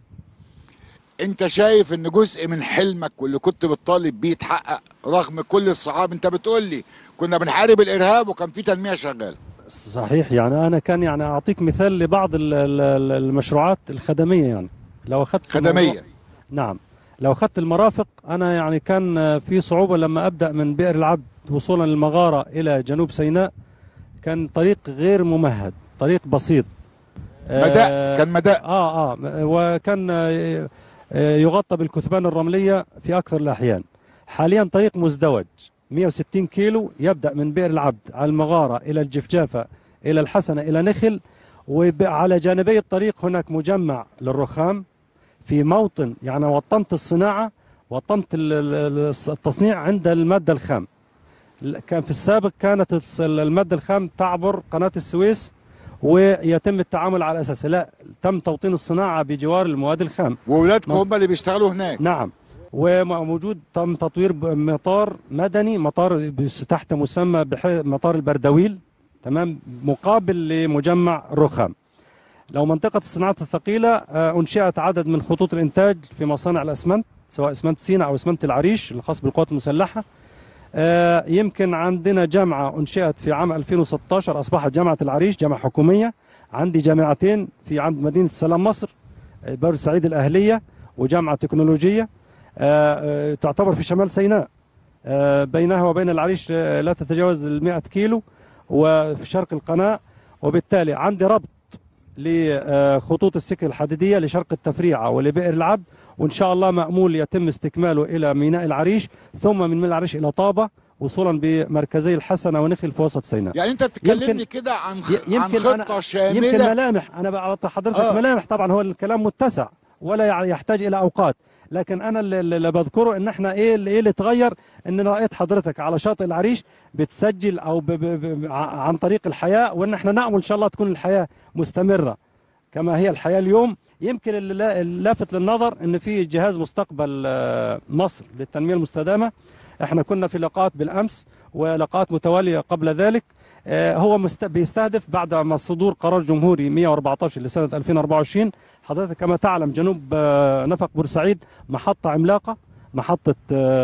انت شايف ان جزء من حلمك واللي كنت بتطالب بيه اتحقق رغم كل الصعاب؟ انت بتقول لي كنا بنحارب الارهاب وكان في تنميه شغاله. صحيح، يعني انا كان يعني اعطيك مثال لبعض المشروعات الخدميه. يعني لو اخذت خدميه، نعم، لو اخذت المرافق، انا يعني كان في صعوبه لما ابدا من بئر العبد وصولا للمغاره الى جنوب سيناء، كان طريق غير ممهد، طريق بسيط. مداء، آه كان مداء اه اه وكان آه يغطى بالكثبان الرمليه في اكثر الاحيان. حاليا طريق مزدوج مئة وستين كيلو، يبدا من بئر العبد على المغاره الى الجفجافه الى الحسنه الى نخل، وعلى جانبي الطريق هناك مجمع للرخام في موطن، يعني وطنت الصناعه، وطنت التصنيع عند الماده الخام. كان في السابق كانت الماده الخام تعبر قناه السويس ويتم التعامل على اساسه، لا، تم توطين الصناعه بجوار المواد الخام. واولادكم هم اللي بيشتغلوا هناك؟ نعم، وموجود تم تطوير مطار مدني، مطار تحت مسمى مطار البردويل، تمام، مقابل لمجمع الرخام. لو منطقة الصناعات الثقيلة أنشئت عدد من خطوط الإنتاج في مصانع الأسمنت، سواء أسمنت سيناء أو أسمنت العريش الخاص بالقوات المسلحة. يمكن عندنا جامعة أنشئت في عام ألفين وستة عشر، أصبحت جامعة العريش جامعة حكومية. عندي جامعتين في عند مدينة سلام مصر، بورسعيد الأهلية وجامعة تكنولوجية تعتبر في شمال سيناء، بينها وبين العريش لا تتجاوز المئة كيلو، وفي شرق القناة. وبالتالي عندي ربط لخطوط السكة الحديدية لشرق التفريعة ولبئر العبد، وإن شاء الله مأمول يتم استكماله إلى ميناء العريش، ثم من ميناء العريش إلى طابة، وصولا بمركزي الحسنة ونخل في وسط سيناء. يعني أنت بتكلمني كده عن عن خطة شاملة، يمكن ملامح، أنا بعطي حضرتك آه. ملامح. طبعا هو الكلام متسع ولا يحتاج إلى أوقات، لكن أنا اللي بذكره إن إحنا إيه اللي, إيه اللي تغير، إن رأيت حضرتك على شاطئ العريش بتسجل أو ب ب ب عن طريق الحياة، وإن إحنا نأمل إن شاء الله تكون الحياة مستمرة كما هي الحياة اليوم. يمكن اللافت للنظر ان في جهاز مستقبل مصر للتنمية المستدامة، احنا كنا في لقاءات بالامس ولقاءات متوالية قبل ذلك. هو بيستهدف بعد ما صدور قرار جمهوري مئة وأربعة عشر لسنة ألفين وأربعة وعشرين. حضرتك كما تعلم جنوب نفق بورسعيد محطة عملاقة، محطة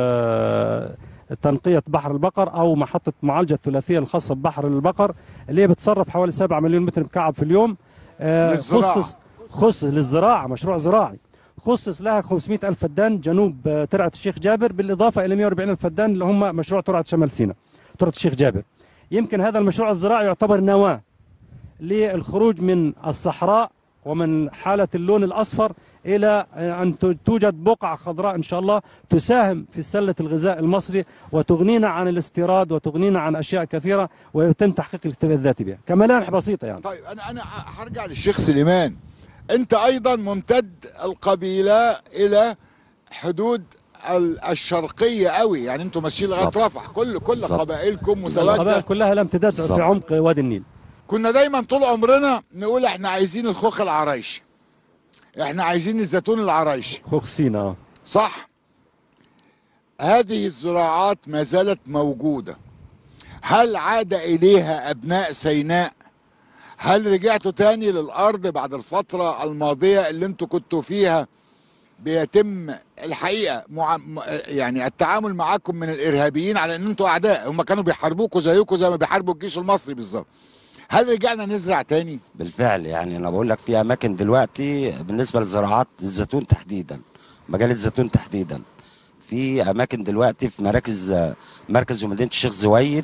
تنقية بحر البقر أو محطة معالجة الثلاثية الخاصة ببحر البقر، اللي هي بتصرف حوالي سبعة مليون متر مكعب في اليوم. خصص خصص للزراعة، مشروع زراعي خصص لها خمسمئة ألف فدان جنوب ترعة الشيخ جابر، بالإضافة إلى مئة وأربعين ألف فدان اللي هم مشروع ترعة شمال سيناء، ترعة الشيخ جابر. يمكن هذا المشروع الزراعي يعتبر نواة للخروج من الصحراء ومن حالة اللون الأصفر إلى أن توجد بقعة خضراء إن شاء الله تساهم في سلة الغذاء المصري وتغنينا عن الاستيراد وتغنينا عن أشياء كثيرة ويتم تحقيق الاكتفاء الذاتي بها كملامح بسيطة يعني. طيب أنا أنا هرجع للشيخ سليمان. أنت أيضا ممتد القبيلة إلى حدود الشرقية قوي، يعني أنتم ماشيين لغاية رفح، كل كل قبائلكم متواجدة، القبائل كلها لها امتداد في عمق وادي النيل. كنا دايما طول عمرنا نقول احنا عايزين الخوخ العرايشي، احنا عايزين الزيتون العرايشي، خوخ سيناء، صح؟ هذه الزراعات ما زالت موجودة. هل عاد إليها أبناء سيناء؟ هل رجعتوا تاني للأرض بعد الفترة الماضية اللي انتوا كنتوا فيها بيتم الحقيقة مع... يعني التعامل معاكم من الإرهابيين على ان انتوا أعداء، هم كانوا بيحاربوكوا زيكم زي ما بيحاربوا الجيش المصري بالظبط. هل رجعنا نزرع تاني؟ بالفعل، يعني انا بقول لك في اماكن دلوقتي بالنسبه لزراعات الزيتون تحديدا، مجال الزيتون تحديدا، في اماكن دلوقتي في مراكز مركز ومدينه الشيخ زويد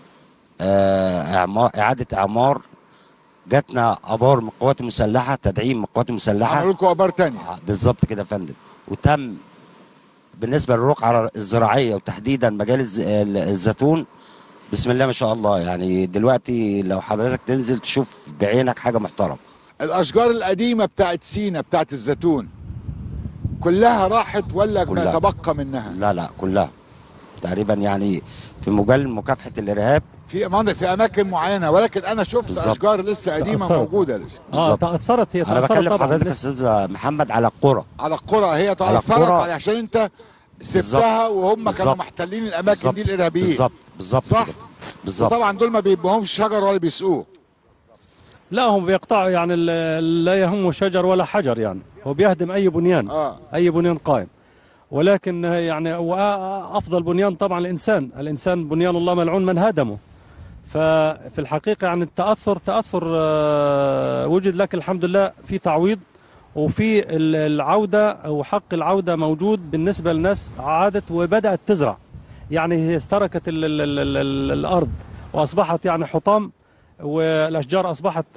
اعمار اعاده اعمار، جاتنا ابار من القوات المسلحه، تدعيم من القوات المسلحه، عملوا لكم ابار تانية بالظبط كده يا فندم، وتم بالنسبه للرقعه الزراعيه وتحديدا مجال الز- الزيتون، بسم الله ما شاء الله. يعني دلوقتي لو حضرتك تنزل تشوف بعينك حاجه محترمه. الاشجار القديمه بتاعت سينا بتاعت الزيتون كلها راحت ولا كلها. ما تبقى منها؟ لا لا كلها تقريبا، يعني في مجال مكافحه الارهاب في مناطق في اماكن معينه، ولكن انا شفت بالظبط. اشجار لسه قديمه تأثرت. موجوده لسه. بالظبط. تاثرت هي انا تاثرت بكلم طبعا حضرتك يا لسه. استاذ محمد على القرى. على القرى هي على تاثرت القرى. عشان انت سبتها وهم كانوا بالظبط. محتلين الاماكن بالظبط. دي الارهابيين. بالظبط بالظبط صح كده. بالظبط. وطبعا دول ما بيبقوهمش شجر ولا بيسقوه. لا هم بيقطعوا يعني ال- لا يهمه شجر ولا حجر، يعني هو بيهدم اي بنيان آه. اي بنيان قائم. ولكن يعني وافضل بنيان طبعا الانسان، الانسان بنيان الله ملعون من هدمه. ففي الحقيقه يعني التاثر تاثر آه، وجد، لك الحمد لله في تعويض وفي ال- العوده او حق العوده موجود بالنسبه للناس، عادت وبدات تزرع. يعني هي استركت ال ال ال ال ال الارض واصبحت يعني حطام، والاشجار اصبحت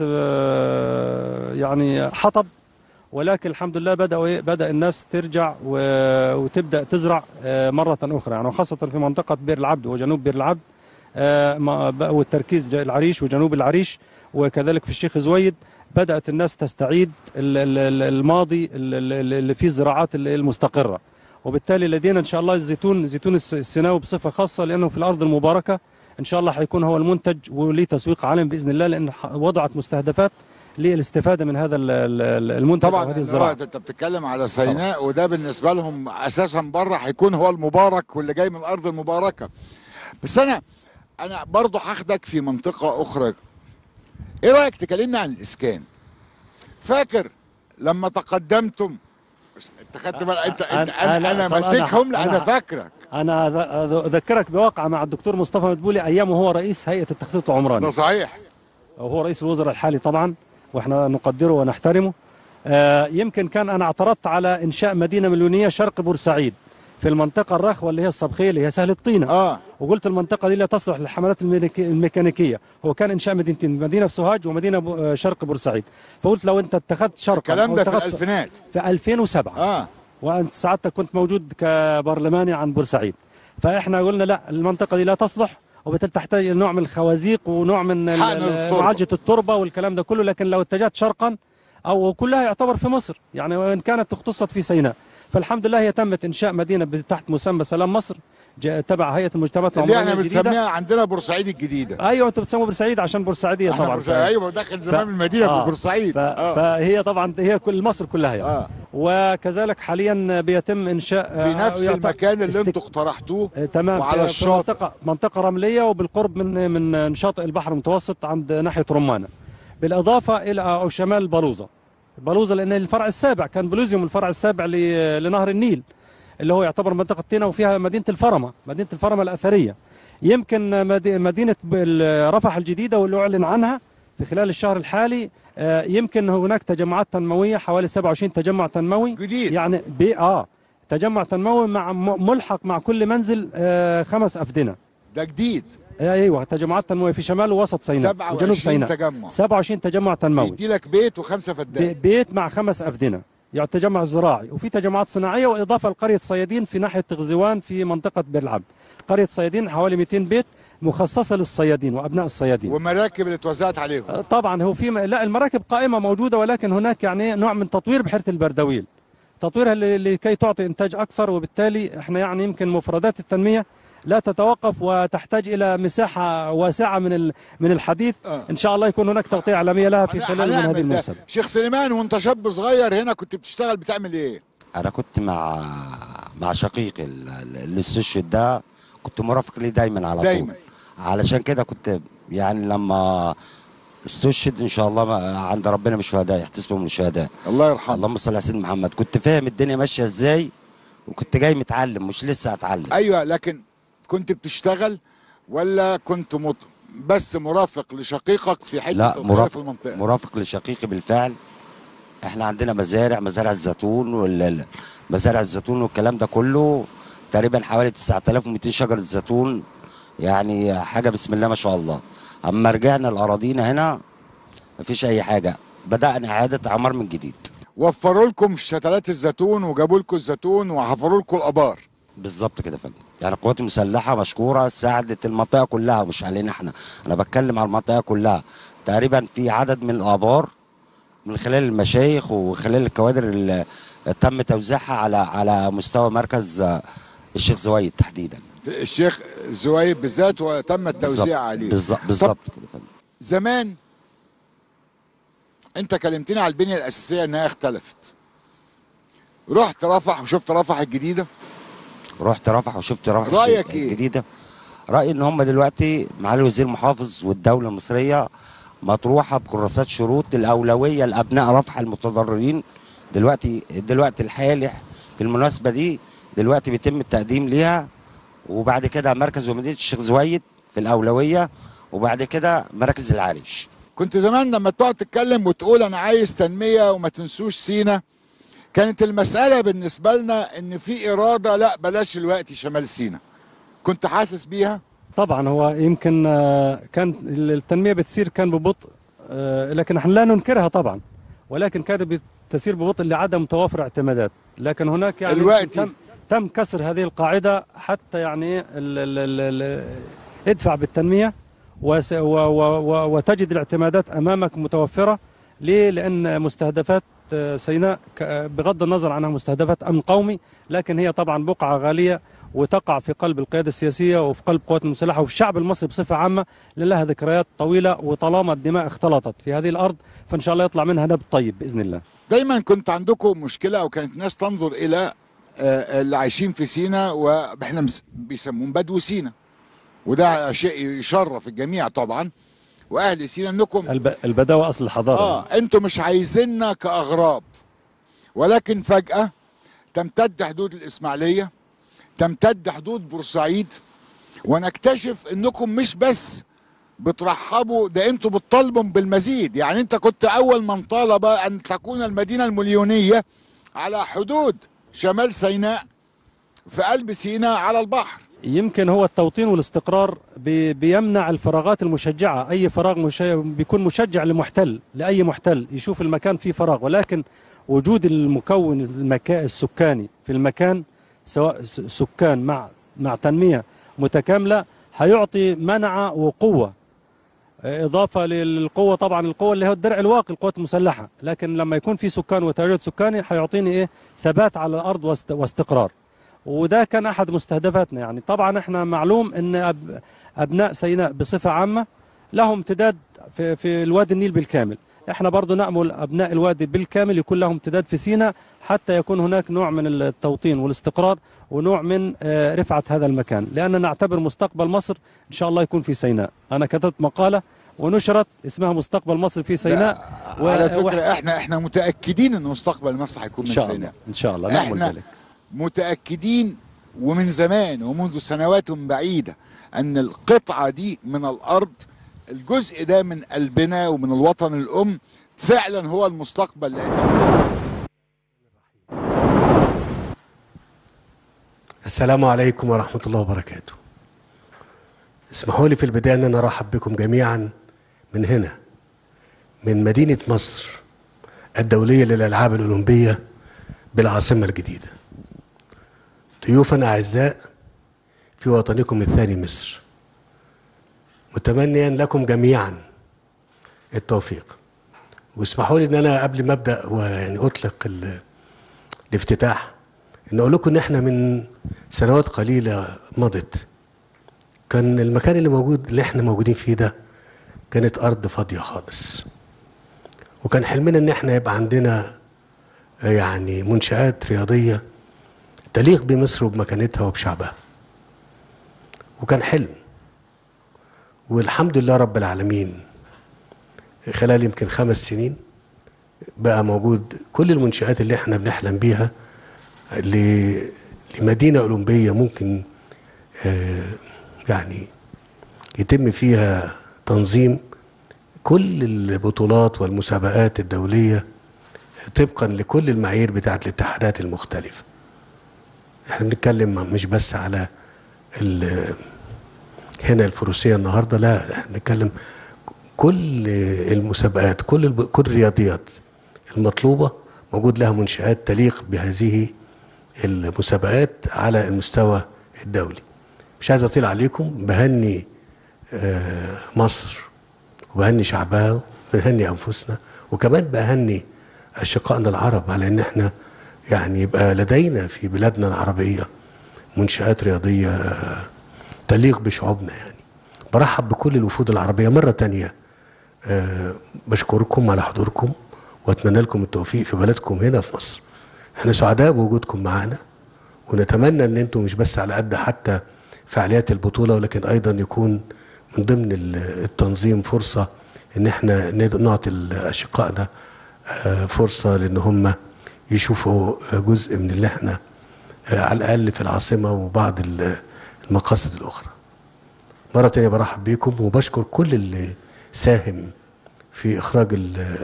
آه، يعني حطب. ولكن الحمد لله بدأوا إيه؟ بدأ الناس ترجع و- وتبدأ تزرع آه، مرة أخرى، يعني وخاصة في منطقة بئر العبد وجنوب بئر العبد، آه، ما- بقى- والتركيز العريش وجنوب العريش، وكذلك في الشيخ زويد بدأت الناس تستعيد ال- ال- ال- الماضي ال- ال- اللي فيه الزراعات ال- المستقرة. وبالتالي لدينا إن شاء الله الزيتون زيتون الس- السيناوي بصفة خاصة، لأنه في الأرض المباركة إن شاء الله حيكون هو المنتج وليه تسويق عالمي بإذن الله، لأن ح- وضعت مستهدفات للاستفادة من هذا ال- ال- المنتج طبعا وهذه اللي هو الزراعة. انت بتتكلم على سيناء، وده بالنسبه لهم اساسا بره هيكون هو المبارك واللي جاي من الارض المباركه. بس انا انا برضه هاخدك في منطقه اخرى. ايه رايك تكلمنا عن الاسكان؟ فاكر لما تقدمتم انت خدت بالك انت انت انا انا, أنا ماسكهم لا انا فاكرك. انا أذ- اذكرك بواقعه مع الدكتور مصطفى مدبولي ايامه هو رئيس هيئه التخطيط العمراني. ده صحيح. وهو رئيس الوزراء الحالي طبعا، واحنا نقدره ونحترمه. آه يمكن كان انا اعترضت على انشاء مدينه مليونيه شرق بورسعيد في المنطقه الرخوه اللي هي الصبخيه اللي هي سهل الطينه. اه وقلت المنطقه دي لا تصلح للحملات الميكانيكي- الميكانيكيه. هو كان انشاء مدينتين، مدينه في سوهاج ومدينه بو- آه، شرق بورسعيد. فقلت لو انت اتخذت شرقا الكلام أو ده في اتخذت- الالفينات في ألفين وسبعة. اه وانت سعادتك كنت موجود كبرلماني عن بورسعيد. فاحنا قلنا لا، المنطقه دي لا تصلح، وبالتالي تحتاج الى نوع من الخوازيق ونوع من ال- حقن ال- التربة. معالجه التربه والكلام ده كله. لكن لو اتجهت شرقا او كلها يعتبر في مصر، يعني وان كانت اختصت في سيناء. فالحمد لله هي تمت انشاء مدينه تحت مسمى سلام مصر، جاء- تبع هيئه المجتمعات اللي العمرانيه احنا الجديده. بنسميها عندنا بورسعيد الجديده. ايوه انتوا بتسموا بورسعيد عشان بورسعيديه احنا طبعا. بورسعيد، ايوه داخل زمان المدينه آه. ببورسعيد. ف... آه. فهي طبعا هي كل مصر كلها يعني. آه. وكذلك حاليا بيتم انشاء في نفس يعت- المكان اللي استك- انتوا اقترحتوه آه، تمام وعلى في- الشاطئ. في منطقة منطقة رملية وبالقرب من من شاطئ البحر المتوسط عند ناحية رمانة، بالإضافة إلى أو شمال بلوزة. بلوزة لأن الفرع السابع كان بلوزيوم، الفرع السابع ل- لنهر النيل اللي هو يعتبر منطقة تينا، وفيها مدينة الفرمة، مدينة الفرمة الأثرية. يمكن مد- مدينة ب- رفح الجديدة واللي أعلن عنها في خلال الشهر الحالي، آه، يمكن هناك تجمعات تنموية حوالي سبعة وعشرين تجمع تنموي جديد. يعني بي اه تجمع تنموي مع م- ملحق مع كل منزل آه، خمس أفدنة. ده جديد. ايوه تجمعات تنمويه في شمال ووسط سيناء سبعة وجنوب وعشرين سيناء. تجمع. سبعة وعشرين تجمع تنموي. يدي لك بيت وخمسه فدان. ب- بيت مع خمس أفدنة، يعني تجمع زراعي، وفي تجمعات صناعية، وإضافة لقرية صيادين في ناحية تغزوان في منطقة بئر العبد. قرية صيادين حوالي مئتين بيت مخصصة للصيادين وأبناء الصيادين. ومراكب اللي اتوزعت عليهم. طبعا هو في م- لا المراكب قائمة موجودة، ولكن هناك يعني نوع من تطوير بحيرة البردويل، تطويرها ل- لكي تعطي إنتاج أكثر. وبالتالي احنا يعني يمكن مفردات التنمية لا تتوقف وتحتاج إلى مساحة واسعة من ال- من الحديث. آه. إن شاء الله يكون هناك تغطية إعلامية لها في خلال من هنعمل هذه ده. المناسبة. شيخ سليمان وانت شاب صغير هنا كنت بتشتغل بتعمل ايه؟ انا كنت مع مع شقيقي ال- ال- اللي استشهد ده، كنت مرافق ليه دايما على دايما. طول. علشان كده كنت يعني لما استشهد ان شاء الله ما- عند ربنا من الشهداء، يحتسبوا من الشهداء. الله يرحمه. اللهم صل على سيدنا محمد. كنت فاهم الدنيا ماشيه ازاي، وكنت جاي متعلم مش لسه اتعلم. ايوه لكن كنت بتشتغل ولا كنت مط... بس مرافق لشقيقك في حته لا الخير في مرافق المنطقه؟ مرافق لشقيقي بالفعل. احنا عندنا مزارع مزارع الزيتون وال- مزارع الزيتون والكلام ده كله، تقريبا حوالي تسعة آلاف ومئتين شجره زيتون، يعني حاجه بسم الله ما شاء الله. اما رجعنا لاراضينا هنا مفيش اي حاجه، بدانا اعاده اعمار من جديد. وفروا لكم شتلات الزيتون وجابوا لكم الزيتون وحفروا لكم الابار. بالظبط كده يا فندم. يعني القوات المسلحه مشكوره، ساعدت المنطقه كلها مش علينا احنا، انا بتكلم على المنطقه كلها. تقريبا في عدد من الابار من خلال المشايخ وخلال الكوادر اللي تم توزيعها على على مستوى مركز الشيخ زويد تحديدا. الشيخ زويد بالذات وتم التوزيع عليه. بالظبط بالظبط كده يا فندم. زمان انت كلمتني على البنيه الاساسيه انها اختلفت. رحت رفح وشفت رفح الجديده؟ رحت رفح وشفت رفح رايك ايه؟ الجديده. رايي ان هم دلوقتي معالي وزير المحافظ والدوله المصريه مطروحه بكراسات شروط الاولويه لابناء رفح المتضررين. دلوقتي دلوقتي الحالي بالمناسبه دي دلوقتي بيتم التقديم ليها، وبعد كده مركز ومدينه الشيخ زويد في الاولويه، وبعد كده مركز العريش. كنت زمان لما تقعد تتكلم وتقول انا عايز تنميه وما تنسوش سينا، كانت المساله بالنسبه لنا ان في اراده لا بلاش الوقت شمال سينا. كنت حاسس بيها؟ طبعا هو يمكن كان التنميه بتسير كان ببطء، لكن احنا لا ننكرها طبعا، ولكن كانت بتسير ببطء لعدم توافر اعتمادات. لكن هناك يعني الوقت تم, تم كسر هذه القاعده، حتى يعني ال ال ال ال ادفع بالتنميه وتجد الاعتمادات امامك متوفره. ليه؟ لان مستهدفات سيناء بغض النظر عنها مستهدفات امن قومي، لكن هي طبعا بقعه غاليه وتقع في قلب القياده السياسيه وفي قلب القوات المسلحه وفي الشعب المصري بصفه عامه، لها ذكريات طويله، وطالما الدماء اختلطت في هذه الارض فان شاء الله يطلع منها نبت طيب باذن الله. دايما كنت عندكم مشكله، او كانت الناس تنظر الى اللي عايشين في سينا واحنا بيسموهم بدو سينا، وده شيء يشرف الجميع طبعا، واهل سينا انكم الب... البداوه اصل الحضاره. اه انتم مش عايزيننا كاغراب، ولكن فجاه تمتد حدود الاسماعيليه، تمتد حدود بورسعيد، ونكتشف انكم مش بس بترحبوا، ده انتوا بتطالبوا بالمزيد. يعني انت كنت اول من طالب ان تكون المدينه المليونيه على حدود شمال سيناء في قلب سيناء على البحر. يمكن هو التوطين والاستقرار بي بيمنع الفراغات المشجعه، اي فراغ مش بيكون مشجع لمحتل، لاي محتل يشوف المكان فيه فراغ، ولكن وجود المكون المكا السكاني في المكان سواء سكان مع مع تنميه متكامله هيعطي منع وقوه، اضافه للقوه طبعا القوه اللي هو الدرع الواقي القوات المسلحه، لكن لما يكون في سكان وتواجد سكاني هيعطيني ايه؟ ثبات على الارض واستقرار. وده كان احد مستهدفاتنا. يعني طبعا احنا معلوم ان أب ابناء سيناء بصفه عامه لهم امتداد في في الوادي النيل بالكامل، احنا برضو نأمل ابناء الوادي بالكامل يكون لهم امتداد في سيناء، حتى يكون هناك نوع من التوطين والاستقرار ونوع من رفعه هذا المكان، لاننا نعتبر مستقبل مصر ان شاء الله يكون في سيناء. انا كتبت مقاله ونشرت اسمها مستقبل مصر في سيناء. على فكره و... احنا احنا متاكدين ان مستقبل مصر هيكون من سيناء ان شاء الله، نأمل ذلك. متأكدين ومن زمان ومنذ سنوات بعيدة أن القطعة دي من الأرض، الجزء ده من قلبنا ومن الوطن الأم فعلا هو المستقبل. لأن السلام عليكم ورحمة الله وبركاته. اسمحوا لي في البداية أن أنا أرحب بكم جميعا من هنا، من مدينة مصر الدولية للألعاب الأولمبية بالعاصمة الجديدة. ضيوفا أعزاء في وطنكم الثاني مصر، متمنيا لكم جميعا التوفيق. واسمحوا لي ان انا قبل ما ابدا ويعني اطلق الافتتاح ان اقول لكم ان احنا من سنوات قليله مضت كان المكان اللي موجود اللي احنا موجودين فيه ده كانت ارض فاضيه خالص، وكان حلمنا ان احنا يبقى عندنا يعني منشآت رياضيه تليق بمصر وبمكانتها وبشعبها، وكان حلم. والحمد لله رب العالمين خلال يمكن خمس سنين بقى موجود كل المنشآت اللي احنا بنحلم بيها لمدينة أولمبية ممكن يعني يتم فيها تنظيم كل البطولات والمسابقات الدولية طبقا لكل المعايير بتاعت الاتحادات المختلفة. احنا بنتكلم مش بس على هنا الفروسية النهاردة، لا احنا بنتكلم كل المسابقات كل الب... كل الرياضيات المطلوبة موجود لها منشآت تليق بهذه المسابقات على المستوى الدولي. مش عايز اطيل عليكم، بهني مصر وبهني شعبها وبنهني انفسنا، وكمان بهني اشقائنا العرب على ان احنا يعني يبقى لدينا في بلادنا العربيه منشآت رياضيه تليق بشعوبنا. يعني برحب بكل الوفود العربيه مره تانية. أه بشكركم على حضوركم واتمنى لكم التوفيق في بلدكم هنا في مصر. احنا سعداء بوجودكم معانا، ونتمنى ان انتم مش بس على قد حتى فعاليات البطوله، ولكن ايضا يكون من ضمن التنظيم فرصه ان احنا نعطي اشقائنا فرصه لان هم يشوفوا جزء من اللي احنا على الاقل في العاصمه وبعض المقاصد الاخرى. مره تانية برحب بيكم وبشكر كل اللي ساهم في اخراج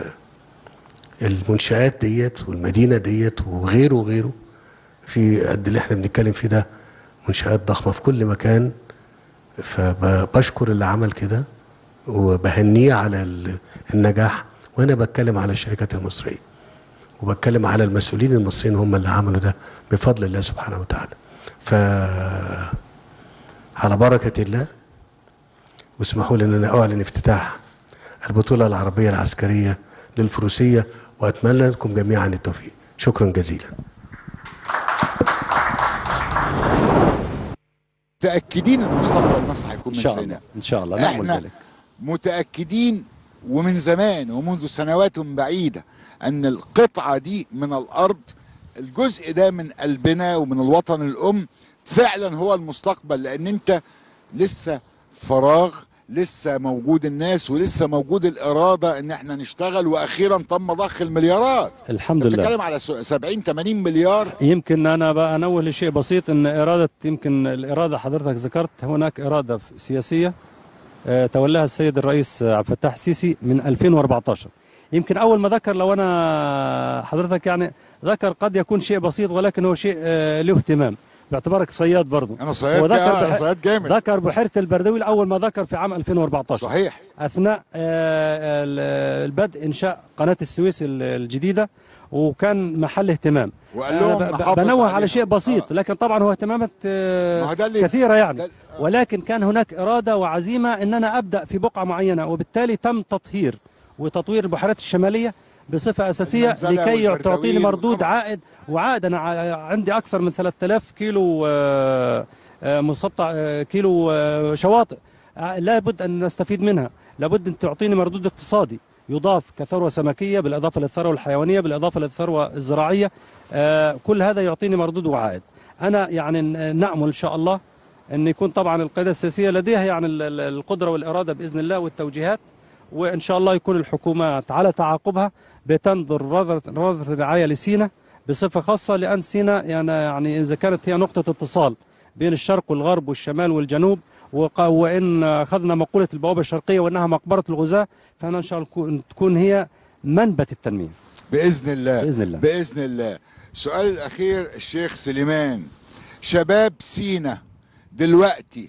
المنشآت ديت والمدينه ديت وغيره وغيره. في قد اللي احنا بنتكلم فيه ده منشآت ضخمه في كل مكان، فبشكر اللي عمل كده وبهنيه على النجاح. وانا بتكلم على الشركات المصريه وبتكلم على المسؤولين المصريين هم اللي عملوا ده بفضل الله سبحانه وتعالى. ف على بركه الله، واسمحوا لي ان انا اعلن افتتاح البطوله العربيه العسكريه للفروسيه، واتمنى لكم جميعا التوفيق. شكرا جزيلا. متأكدين ان مستقبل مصر هيكون من إن شاء سيناء. الله إن شاء الله نعمل احنا ذلك. متأكدين ومن زمان ومنذ سنوات بعيدة ان القطعة دي من الارض، الجزء ده من قلبنا ومن الوطن الام فعلا هو المستقبل، لان انت لسه فراغ، لسه موجود الناس ولسه موجود الإرادة ان احنا نشتغل، واخيرا تم ضخ المليارات. الحمد لله. بتتكلم على سبعين ثمانين مليار. يمكن انا بقى انوه لشيء بسيط، ان اراده يمكن الاراده حضرتك ذكرت هناك اراده سياسيه آه، تولاها السيد الرئيس عبد الفتاح السيسي من ألفين وأربعة عشر. يمكن اول ما ذكر، لو انا حضرتك يعني ذكر قد يكون شيء بسيط ولكن هو شيء آه، له اهتمام، باعتبارك صياد برضه. انا صياد، انا صياد جامد. ذكر بحيره البردوي اول ما ذكر في عام ألفين وأربعة عشر. صحيح. اثناء آه، البدء انشاء قناه السويس الجديده، وكان محل اهتمام. وقال لهم أنا بنوه على شيء بسيط، آه. لكن طبعا هو اهتمامات آه كثيره يعني، ولكن كان هناك اراده وعزيمه ان انا ابدا في بقعه معينه، وبالتالي تم تطهير وتطوير البحيرات الشماليه بصفه اساسيه لكي تعطيني مردود عائد. وعائد انا عندي اكثر من ثلاثة آلاف كيلو مسطح كيلو شواطئ، لابد ان نستفيد منها، لابد ان تعطيني مردود اقتصادي يضاف كثروه سمكيه، بالاضافه للثروه الحيوانيه، بالاضافه للثروه الزراعيه. كل هذا يعطيني مردود وعائد. انا يعني نامل ان شاء الله ان يكون طبعا القياده السياسيه لديها يعني القدره والاراده باذن الله والتوجيهات، وان شاء الله يكون الحكومات على تعاقبها بتنظر نظره رعايه لسيناء بصفه خاصه، لان سيناء يعني يعني اذا كانت هي نقطه اتصال بين الشرق والغرب والشمال والجنوب، وان اخذنا مقوله البوابه الشرقيه وانها مقبره الغزاه، فانا ان شاء الله تكون هي منبت التنميه باذن الله. باذن الله باذن الله. السؤال الاخير الشيخ سليمان، شباب سيناء دلوقتي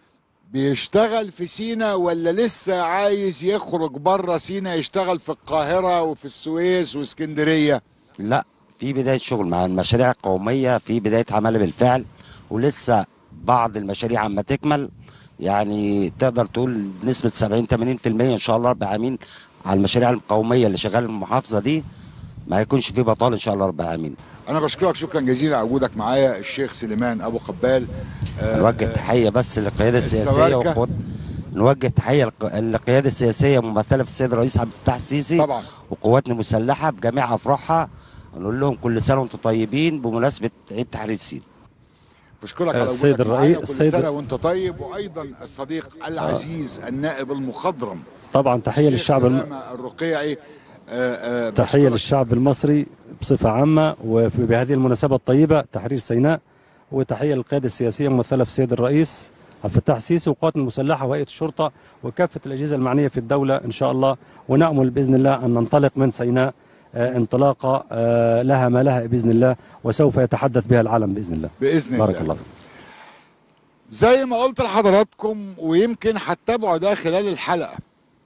بيشتغل في سيناء ولا لسه عايز يخرج بره سيناء يشتغل في القاهره وفي السويس واسكندريه؟ لا، في بدايه شغل مع المشاريع القوميه، في بدايه عمل بالفعل، ولسه بعض المشاريع عما تكمل، يعني تقدر تقول بنسبه سبعين ثمانين بالمئة ان شاء الله رب العالمين على المشاريع القوميه اللي شغاله في المحافظه دي، ما هيكونش فيه بطال ان شاء الله رب العالمين. انا بشكرك شكرا جزيلا على وجودك معايا الشيخ سليمان ابو قبال. آه نوجه تحيه بس للقياده السياسيه وقوات، نوجه تحيه للقياده السياسيه ممثله في السيد الرئيس عبد الفتاح السيسي طبعا، وقواتنا المسلحه بجميع افراحها، نقول لهم كل سنه وانتم طيبين بمناسبه عيد تحرير سيناء. بشكرك على السيد الرئيس، كل سنه وانت طيب، وايضا الصديق العزيز آه. النائب المخضرم طبعا تحيه للشعب الم... الرقيعي. آه آه تحيه للشعب المصري بصفه عامه، وفي هذه المناسبه الطيبه تحرير سيناء، وتحيه للقياده السياسيه ممثله في السيد الرئيس عبد الفتاح السيسي وقواتنا المسلحه وهيئه الشرطه وكافه الاجهزه المعنيه في الدوله ان شاء الله، ونامل باذن الله ان ننطلق من سيناء آه انطلاقه آه لها ما لها باذن الله، وسوف يتحدث بها العالم باذن الله. باذن الله. بارك الله فيك. زي ما قلت لحضراتكم، ويمكن هتتابعوا ده خلال الحلقه،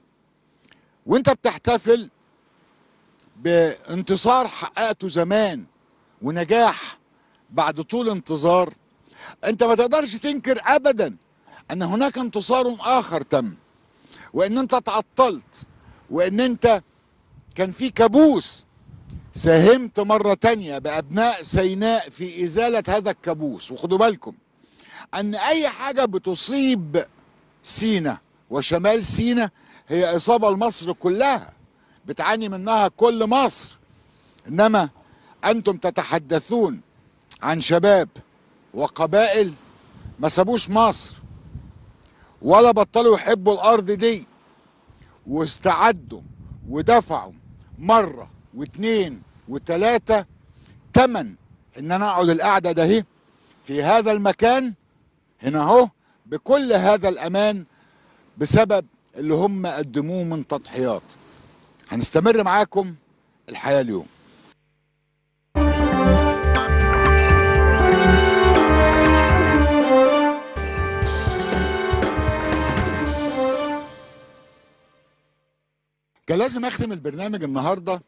وانت بتحتفل بانتصار حققته زمان ونجاح بعد طول انتظار. انت ما تقدرش تنكر ابدا ان هناك انتصار اخر تم، وان انت تعطلت، وان انت كان في كابوس ساهمت مرة تانية بأبناء سيناء في إزالة هذا الكابوس. وخدوا بالكم أن أي حاجة بتصيب سيناء وشمال سيناء هي إصابة لمصر كلها، بتعاني منها كل مصر. إنما أنتم تتحدثون عن شباب وقبائل ما سابوش مصر ولا بطلوا يحبوا الأرض دي، واستعدوا ودفعوا مرة واثنين وثلاثة تمن ان انا اقعد القعدة ده هي في هذا المكان هنا اهو بكل هذا الامان بسبب اللي هم قدموه من تضحيات. هنستمر معاكم الحياة اليوم. كان لازم اختم البرنامج النهارده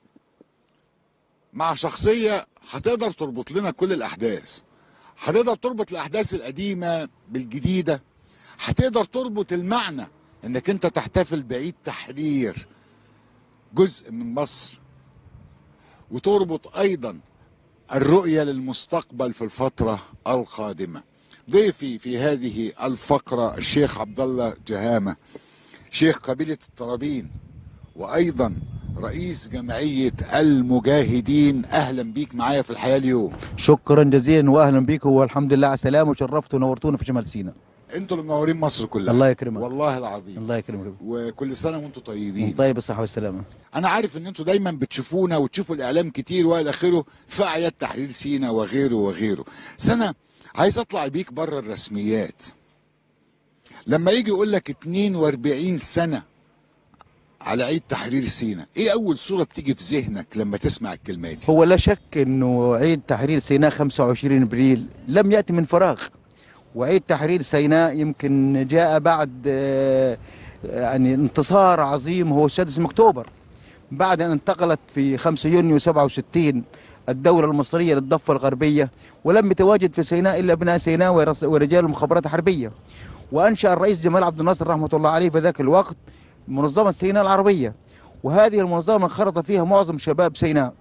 مع شخصية هتقدر تربط لنا كل الأحداث، هتقدر تربط الأحداث القديمة بالجديدة، هتقدر تربط المعنى إنك أنت تحتفل بعيد تحرير جزء من مصر، وتربط أيضا الرؤية للمستقبل في الفترة القادمة. ضيفي في هذه الفقرة الشيخ عبد الله جهامة، شيخ قبيلة الطرابين وأيضا رئيس جمعية المجاهدين. أهلا بيك معايا في الحياة اليوم. شكرا جزيلا واهلا بيكم، والحمد لله على السلامه، وشرفتوا ونورتونا في شمال سيناء. انتوا اللي منورين مصر كلها. الله يكرمك والله العظيم. الله يكرمك، وكل سنه وانتم طيبين. طيب بالصحه والسلامه. انا عارف ان انتوا دايما بتشوفونا وتشوفوا الاعلام كتير والى اخره في اعياد تحرير سيناء وغيره وغيره. سنه عايز اطلع بيك بره الرسميات. لما يجي يقول لك اتنين واربعين سنه على عيد تحرير سيناء، ايه اول صوره بتيجي في ذهنك لما تسمع الكلمات دي؟ هو لا شك انه عيد تحرير سيناء خمسة وعشرين ابريل لم ياتي من فراغ، وعيد تحرير سيناء يمكن جاء بعد يعني انتصار عظيم هو السادس من اكتوبر، بعد ان انتقلت في خمسة يونيو سبعة وستين الدولة المصرية للضفة الغربية، ولم يتواجد في سيناء الا ابناء سيناء ورجال المخابرات الحربية. وانشأ الرئيس جمال عبد الناصر رحمة الله عليه في ذاك الوقت منظمة سيناء العربية، وهذه المنظمة انخرط فيها معظم شباب سيناء.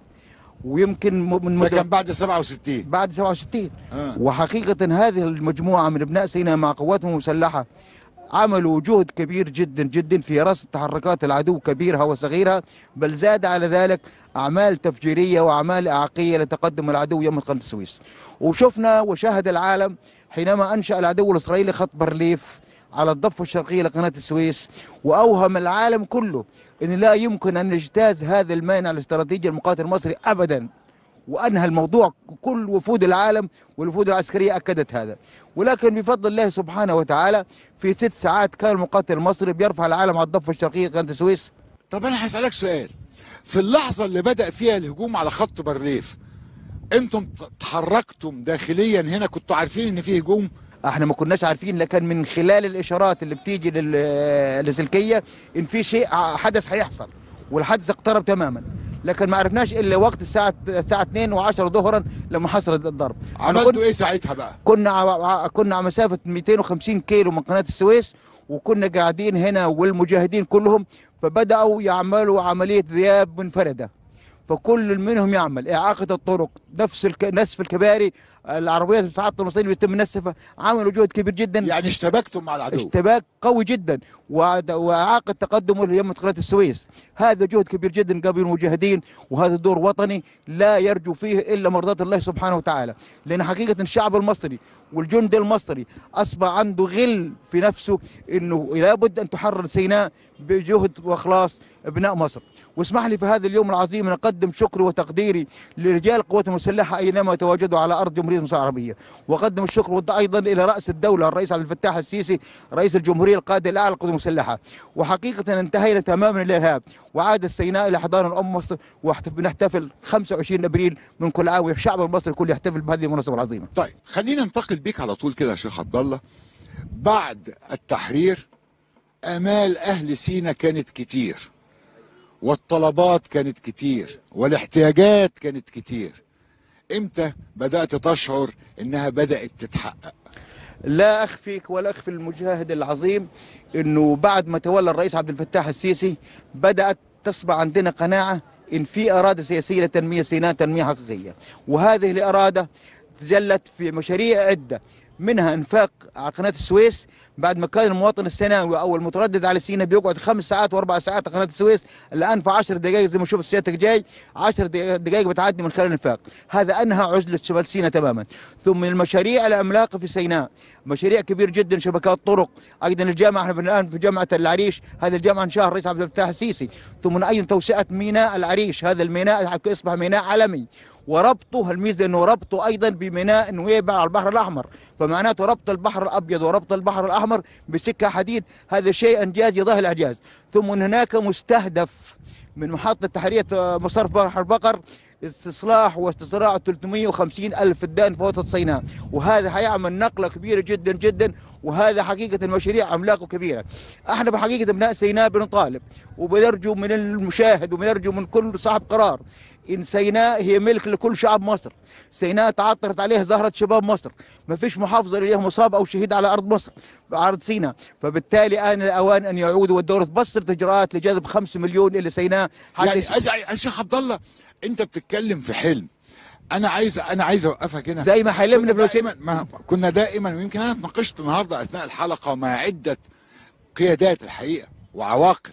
ويمكن من ده كان بعد سبعة وستين بعد سبعة وستين آه. وحقيقة هذه المجموعة من ابناء سيناء مع قواتهم المسلحة عملوا جهد كبير جدا جدا في رصد تحركات العدو كبيرها وصغيرها، بل زاد على ذلك أعمال تفجيرية وأعمال إعاقية لتقدم العدو يم قناة السويس. وشفنا وشاهد العالم حينما أنشأ العدو الإسرائيلي خط بارليف على الضفة الشرقية لقناة السويس، وأوهم العالم كله أن لا يمكن أن يجتاز هذا المانع الاستراتيجي المقاتل المصري أبدا، وأنهى الموضوع. كل وفود العالم والوفود العسكرية أكدت هذا. ولكن بفضل الله سبحانه وتعالى في ست ساعات كان المقاتل المصري بيرفع العالم على الضفة الشرقية لقناة السويس. طب أنا هسألك سؤال، في اللحظة اللي بدأ فيها الهجوم على خط بارليف أنتم تحركتم داخليا هنا كنتوا عارفين إن في هجوم؟ احنا ما كناش عارفين، لكن من خلال الاشارات اللي بتيجي للاسلكيه ان في شيء حدث هيحصل، والحدث اقترب تماما، لكن ما عرفناش الا وقت الساعه الساعه اتنين وعشرة ظهرا لما حصل الضرب. عملتوا ايه ساعتها بقى؟ كنا ع... كنا على مسافه مئتين وخمسين كيلو من قناه السويس، وكنا قاعدين هنا والمجاهدين كلهم، فبداوا يعملوا عمليه ذئاب منفرده، فكل منهم يعمل إعاقة الطرق، نفس الك... نسف الكباري، العربيات بتاعت المصريين بيتم نسفها، عملوا جهد كبير جدا. يعني اشتبكتم مع العدو؟ اشتباك قوي جدا، وإعاقة تقدمه ليمة قناة السويس. هذا جهد كبير جدا قبل المجاهدين، وهذا دور وطني لا يرجو فيه إلا مرضاة الله سبحانه وتعالى، لأن حقيقة الشعب المصري والجند المصري أصبح عنده غل في نفسه إنه لابد أن تحرر سيناء بجهد وإخلاص أبناء مصر. واسمح لي في هذا اليوم العظيم أن أقدم شكري وتقديري لرجال القوات المسلحة أينما تواجدوا على أرض جمهورية مصر العربية، وأقدم الشكر أيضا إلى رأس الدولة الرئيس عبد الفتاح السيسي رئيس الجمهورية القائد الأعلى للقوات المسلحة. وحقيقة انتهينا تماما من الإرهاب، وعاد السيناء إلى حضان الأم مصر، ونحتفل خمسة وعشرين ابريل من كل عام، والشعب المصري الكل يحتفل بهذه المناسبة العظيمة. طيب خلينا ننتقل بيك على طول كده يا شيخ عبد الله. بعد التحرير آمال أهل سيناء كانت كتير، والطلبات كانت كتير، والاحتياجات كانت كتير. امتى بدات تشعر انها بدات تتحقق؟ لا أخفيك ولا أخفي المشاهد العظيم أنه بعد ما تولى الرئيس عبد الفتاح السيسي بدأت تصبح عندنا قناعة إن في إرادة سياسية لتنمية سيناء تنمية حقيقية، وهذه الإرادة تجلت في مشاريع عدة، منها انفاق على قناه السويس. بعد ما كان المواطن السيناوي او المتردد على سيناء بيقعد خمس ساعات واربع ساعات على قناه السويس، الان في عشر دقائق زي ما شفت سيادتك جاي، عشر دقائق بتعدي من خلال الانفاق. هذا انهى عزله شمال سيناء تماما. ثم المشاريع العملاقه في سيناء، مشاريع كبير جدا، شبكات طرق، ايضا الجامعه، احنا الان في جامعه العريش، هذه الجامعه انشاها الرئيس عبد الفتاح السيسي. ثم ايضا توسعه ميناء العريش، هذا الميناء اصبح ميناء عالمي، وربطه الميزه انه ربطه ايضا بميناء نويبع على البحر الاحمر، فمعناته ربط البحر الابيض وربط البحر الاحمر بسكه حديد، هذا شيء انجاز يظاهر الاعجاز. ثم هناك مستهدف من محطه تحرير مصرف بحر البقر استصلاح واستصراع ثلاثمئة وخمسين ألف فدان في وسط سيناء، وهذا حيعمل نقلة كبيرة جدا جدا، وهذا حقيقة مشاريع عملاقة كبيرة. احنا بحقيقة ابناء سيناء بنطالب وبنرجو من المشاهد وبنرجو من كل صاحب قرار إن سيناء هي ملك لكل شعب مصر. سيناء تعطرت عليها زهرة شباب مصر، ما فيش محافظة ليها مصاب أو شهيد على أرض مصر في أرض سيناء، فبالتالي آن الأوان أن يعودوا والدولة تبسط إجراءات لجذب خمسة مليون إلى سيناء. يعني يا شيخ عبد الله انت بتتكلم في حلم، انا عايز انا عايز اوقفك هنا زي ما حلمنا في دائما ما كنا دائما، ويمكن انا اتناقشت النهارده اثناء الحلقه مع عده قيادات الحقيقه وعواقل.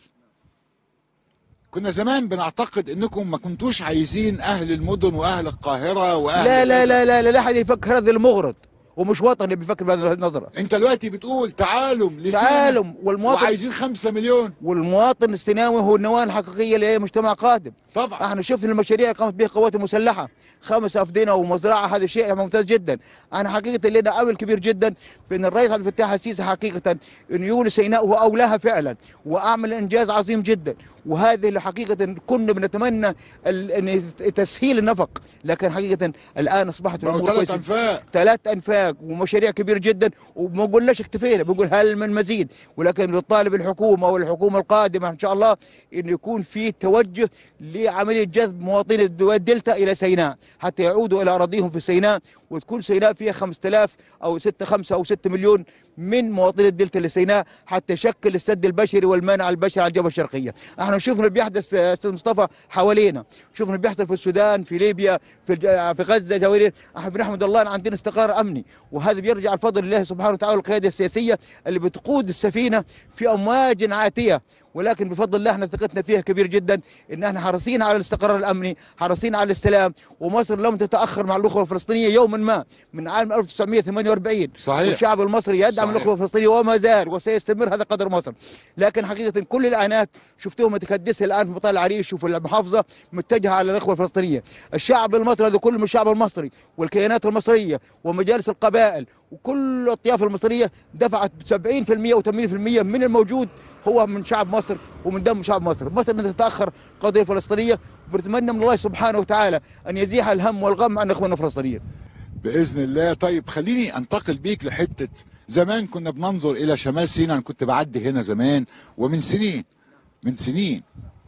كنا زمان بنعتقد انكم ما كنتوش عايزين اهل المدن واهل القاهره واهل لا لا لا لا لا لا حد يفكر هذا المغرض ومش وطني بيفكر بهذه النظره. انت دلوقتي بتقول تعالوا لسيناء، تعالوا والمواطن وعايزين خمسة مليون، والمواطن السيناوي هو النواه الحقيقيه لمجتمع قادم. طبعا احنا شفنا المشاريع اللي قامت بها القوات المسلحه، خمس افدنه ومزرعه، هذا شيء ممتاز جدا. انا حقيقه لنا امل كبير جدا في ان الرئيس عبد الفتاح السيسي حقيقه انه يولي سيناء هو اولاها فعلا، واعمل انجاز عظيم جدا. وهذه اللي حقيقه كنا بنتمنى ان تسهيل النفق، لكن حقيقه الان اصبحت الامور ثلاث انفاق ثلاث انفاق ومشاريع كبير جدا، وما قلناش اكتفينا، بنقول هل من مزيد، ولكن بنطالب الحكومه والحكومه القادمه ان شاء الله انه يكون في توجه لعمليه جذب مواطني الدلتا الى سيناء حتى يعودوا الى اراضيهم في سيناء، وتكون سيناء فيها خمسة آلاف او ستة خمسة او ستة مليون من مواطني الدلتا لسيناء حتى يشكل السد البشري والمانع البشري على الجبهه الشرقيه. احنا شفنا اللي بيحدث استاذ مصطفى حوالينا، شفنا اللي بيحصل في السودان، في ليبيا، في في غزه، جوارين. احنا بنحمد الله ان عندنا استقرار امني، وهذا بيرجع الفضل لله سبحانه وتعالى والقياده السياسيه اللي بتقود السفينه في امواج عاتيه، ولكن بفضل الله احنا ثقتنا فيها كبير جدا ان احنا حريصين على الاستقرار الامني، حريصين على السلام، ومصر لم تتاخر مع الاخوه الفلسطينيه يوما ما من عام ألف وتسعمئة وثمانية وأربعين. صحيح. والشعب المصري يدعم الاخوه الفلسطينيه وما زال وسيستمر، هذا قدر مصر. لكن حقيقه كل الاعانات شفتوها متكدسه الان في مطار العريش وفي المحافظه متجهه على الاخوه الفلسطينيه. الشعب المصري هذا كله من الشعب المصري والكيانات المصريه ومجالس القبائل وكل الاطياف المصريه دفعت سبعين بالمئة وثمانين بالمئة من الموجود هو من شعب مصر ومن دم شعب مصر. مصر لن تتاخر القضيه الفلسطينيه، وبنتمنى من الله سبحانه وتعالى ان يزيح الهم والغم عن اخواننا الفلسطينيين باذن الله. طيب خليني انتقل بيك لحته زمان كنا بننظر الى شمال سيناء، انا كنت بعدي هنا زمان ومن سنين من سنين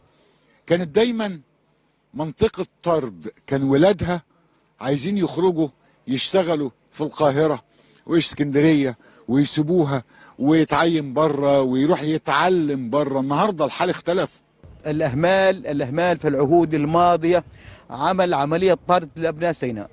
كانت دايما منطقه طرد، كان ولادها عايزين يخرجوا يشتغلوا في القاهره واسكندريه ويسيبوها ويتعين بره ويروح يتعلم بره. النهارده الحال اختلف. الاهمال الاهمال في العهود الماضيه عمل عمليه طرد لابناء سيناء،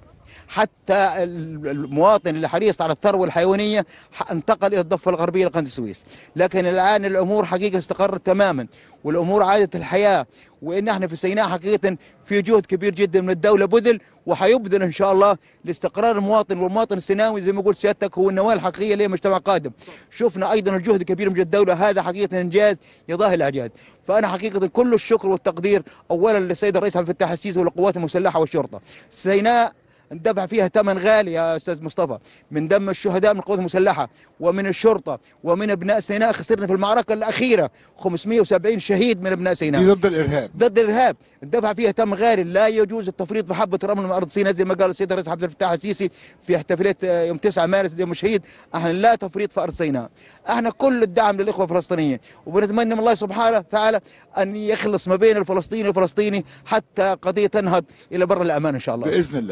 حتى المواطن اللي حريص على الثروه الحيوانيه انتقل الى الضفه الغربيه لقناه السويس. لكن الان الامور حقيقه استقرت تماما والامور عادت الحياه، وان احنا في سيناء حقيقه في جهد كبير جدا من الدوله بذل وحيبذل ان شاء الله لاستقرار المواطن، والمواطن السيناوي زي ما قلت سيادتك هو النواه الحقيقيه لمجتمع قادم. شفنا ايضا الجهد الكبير من الدوله، هذا حقيقه انجاز يضاهي الاعجاز. فانا حقيقه كل الشكر والتقدير اولا للسيد الرئيس عبد الفتاح السيسي والقوات المسلحه والشرطه. سيناء اندفع فيها ثمن غالي يا استاذ مصطفى من دم الشهداء من القوات المسلحه ومن الشرطه ومن ابناء سيناء. خسرنا في المعركه الاخيره خمسمئة وسبعين شهيد من ابناء سيناء ضد الارهاب ضد الارهاب اندفع فيها ثمن غالي. لا يجوز التفريط في حبه رمل من ارض سيناء زي ما قال السيد الرئيس عبد الفتاح السيسي في احتفاليه يوم تسعة مارس يوم الشهيد. احنا لا تفريط في ارض سيناء، احنا كل الدعم للاخوه الفلسطينيين، وبنتمنى من الله سبحانه وتعالى ان يخلص ما بين الفلسطيني والفلسطيني حتى قضيه تنهض الى بر الامان ان شاء الله باذن الله.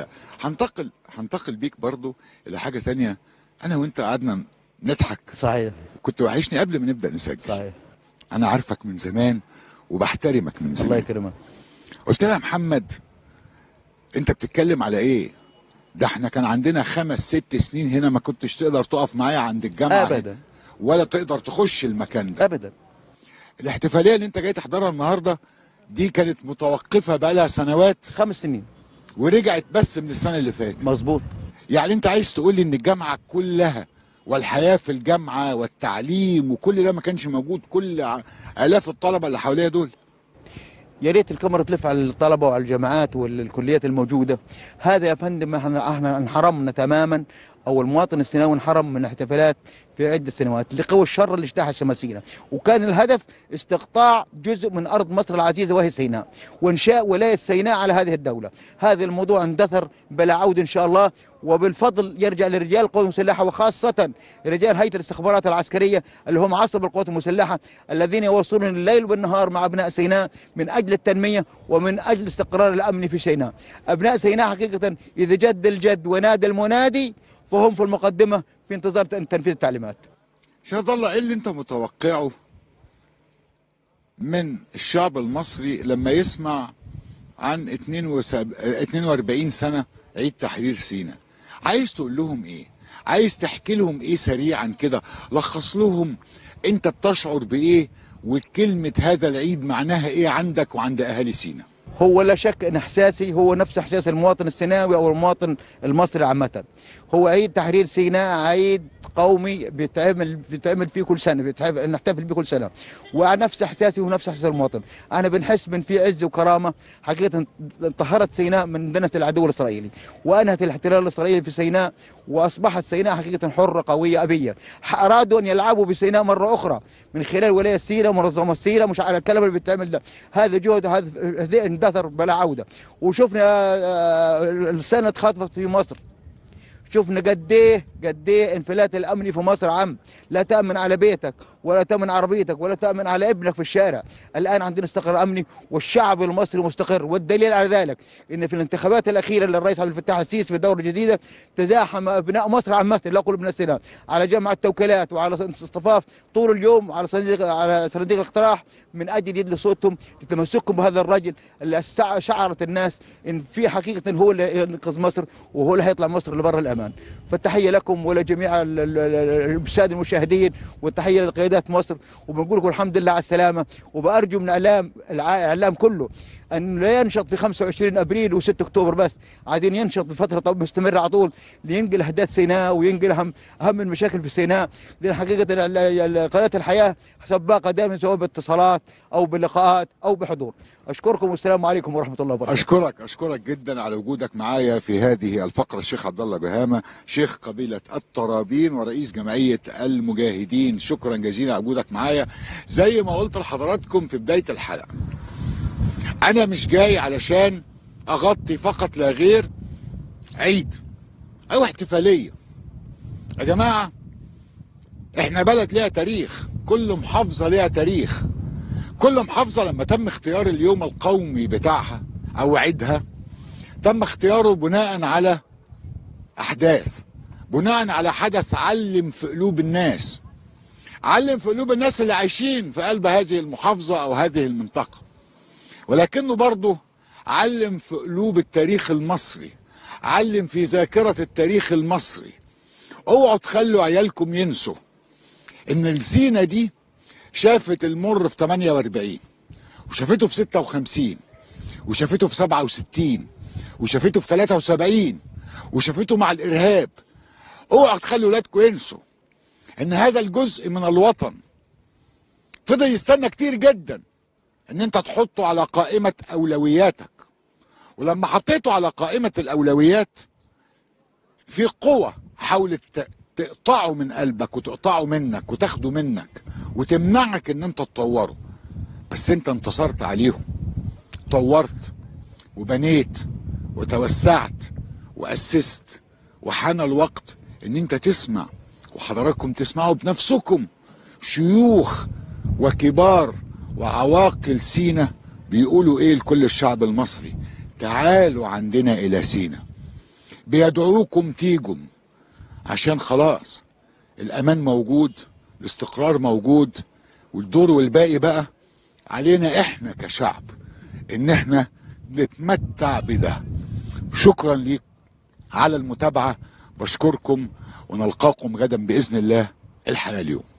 هنتقل هنتقل بيك برضو الى حاجه ثانيه. انا وانت قعدنا نضحك. صحيح. كنت وحشني قبل ما نبدا نسجل. صحيح. انا عارفك من زمان وبحترمك من زمان. الله يكرمك. قلت لها يا محمد انت بتتكلم على ايه؟ ده احنا كان عندنا خمس ست سنين هنا ما كنتش تقدر تقف معايا عند الجامعه ابدا، ولا تقدر تخش المكان ده ابدا. الاحتفاليه اللي انت جاي تحضرها النهارده دي كانت متوقفه بقالها سنوات. خمس سنين ورجعت بس من السنه اللي فاتت. مظبوط. يعني انت عايز تقول لي ان الجامعه كلها والحياه في الجامعه والتعليم وكل ده ما كانش موجود كل الاف الطلبه اللي حواليها دول؟ يا ريت الكاميرا تلف على الطلبه وعلى الجامعات والكليات الموجوده. هذا يا فندم احنا احنا انحرمنا تماما، او المواطن السيناوي انحرم من احتفالات في عده سنوات لقوى الشر اللي اجتاح الشماسينا، وكان الهدف استقطاع جزء من ارض مصر العزيزه وهي سيناء، وانشاء ولايه سيناء على هذه الدوله. هذا الموضوع اندثر بلا عوده ان شاء الله، وبالفضل يرجع لرجال القوات المسلحه وخاصه رجال هيئه الاستخبارات العسكريه اللي هم عصب القوات المسلحه الذين يواصلون الليل والنهار مع ابناء سيناء من اجل التنميه ومن اجل الاستقرار الامني في سيناء. ابناء سيناء حقيقه اذا جد الجد ونادى المنادي فهم في المقدمة في انتظار تنفيذ التعليمات. شهد الله، ايه اللي انت متوقعه من الشعب المصري لما يسمع عن اثنين وأربعين سنة عيد تحرير سيناء؟ عايز تقول لهم ايه؟ عايز تحكي لهم ايه سريعا كده؟ لخص لهم انت بتشعر بايه وكلمة هذا العيد معناها ايه عندك وعند اهالي سيناء؟ هو لا شك ان احساسي هو نفس احساس المواطن السيناوي او المواطن المصري عامه. هو عيد تحرير سيناء عيد قومي بيتعمل بيتعمل فيه كل سنه، نحتفل بيه كل سنه، ونفس احساسي ونفس احساس المواطن. انا بنحس من في عز وكرامه حقيقه. طهرت سيناء من دنس العدو الاسرائيلي وانهت الاحتلال الاسرائيلي في سيناء، واصبحت سيناء حقيقه حره قويه ابيه. ارادوا ان يلعبوا بسيناء مره اخرى من خلال ولايه سيناء ومنظمه سيناء، مش على الكلام اللي بيتعمل ده. هذا جهد هذا اندثر بلا عوده. وشفنا السنه اتخطفت في مصر، شفنا قد ايه قد ايه انفلات الامني في مصر عم. لا تامن على بيتك ولا تامن عربيتك ولا تامن على ابنك في الشارع. الان عندنا استقرار امني والشعب المصري مستقر، والدليل على ذلك ان في الانتخابات الاخيره للرئيس عبد الفتاح السيسي في الدوره الجديده تزاحم ابناء مصر عامه لا اقول ابناء سيناء على جمع التوكيلات وعلى اصطفاف طول اليوم على صناديق على صناديق الاقتراح من اجل يدلوا صوتهم لتمسكهم بهذا الرجل اللي شعرت الناس ان في حقيقه هو اللي ينقذ مصر وهو اللي هيطلع مصر لبر الامان. فالتحيه لكم ولجميع الساده المشاهدين، والتحيه لقيادات مصر، وبنقول لكم الحمد لله على السلامه. وبارجو من اعلام الاعلام كله ان لا ينشط في خمسة وعشرين ابريل وستة اكتوبر بس، عايزين ينشط بفتره مستمره على طول لينقل احداث سيناء وينقل اهم اهم المشاكل في سيناء. لان حقيقه قناه الحياه سباقه دائما سواء باتصالات او بلقاءات او بحضور. اشكركم والسلام عليكم ورحمه الله وبركاته. اشكرك اشكرك جدا على وجودك معايا في هذه الفقره الشيخ عبد الله بهامه، شيخ قبيله الطرابين ورئيس جمعيه المجاهدين. شكرا جزيلا على وجودك معايا. زي ما قلت لحضراتكم في بدايه الحلقه، انا مش جاي علشان اغطي فقط لا غير عيد او احتفاليه. يا جماعه احنا بلد ليها تاريخ، كل محافظه ليها تاريخ. كل محافظه لما تم اختيار اليوم القومي بتاعها او عيدها تم اختياره بناء على احداث، بناء على حدث علم في قلوب الناس، علم في قلوب الناس اللي عايشين في قلب هذه المحافظه او هذه المنطقه، ولكنه برضه علم في قلوب التاريخ المصري، علم في ذاكره التاريخ المصري. اوعوا تخلوا عيالكم ينسوا ان السينة دي شافت المر في ثمانية وأربعين وشافته في ستة وخمسين وشافته في سبعة وستين وشافته في ثلاثة وسبعين وشافته مع الارهاب. اوعوا تخلوا ولادكم ينسوا ان هذا الجزء من الوطن فضل يستنى كتير جدا ان انت تحطه على قائمة اولوياتك، ولما حطيته على قائمة الاولويات في قوة حاولت تقطعه من قلبك وتقطعه منك وتاخده منك وتمنعك ان انت تطوره، بس انت انتصرت عليهم، طورت وبنيت وتوسعت واسست، وحان الوقت ان انت تسمع وحضراتكم تسمعوا بنفسكم شيوخ وكبار وعواقل سينا بيقولوا ايه لكل الشعب المصري: تعالوا عندنا الى سينا. بيدعوكم تيجوا، عشان خلاص الامان موجود، الاستقرار موجود، والدور والباقي بقى علينا احنا كشعب ان احنا نتمتع بده. شكرا ليك على المتابعة، بشكركم ونلقاكم غدا بإذن الله الحياة اليوم.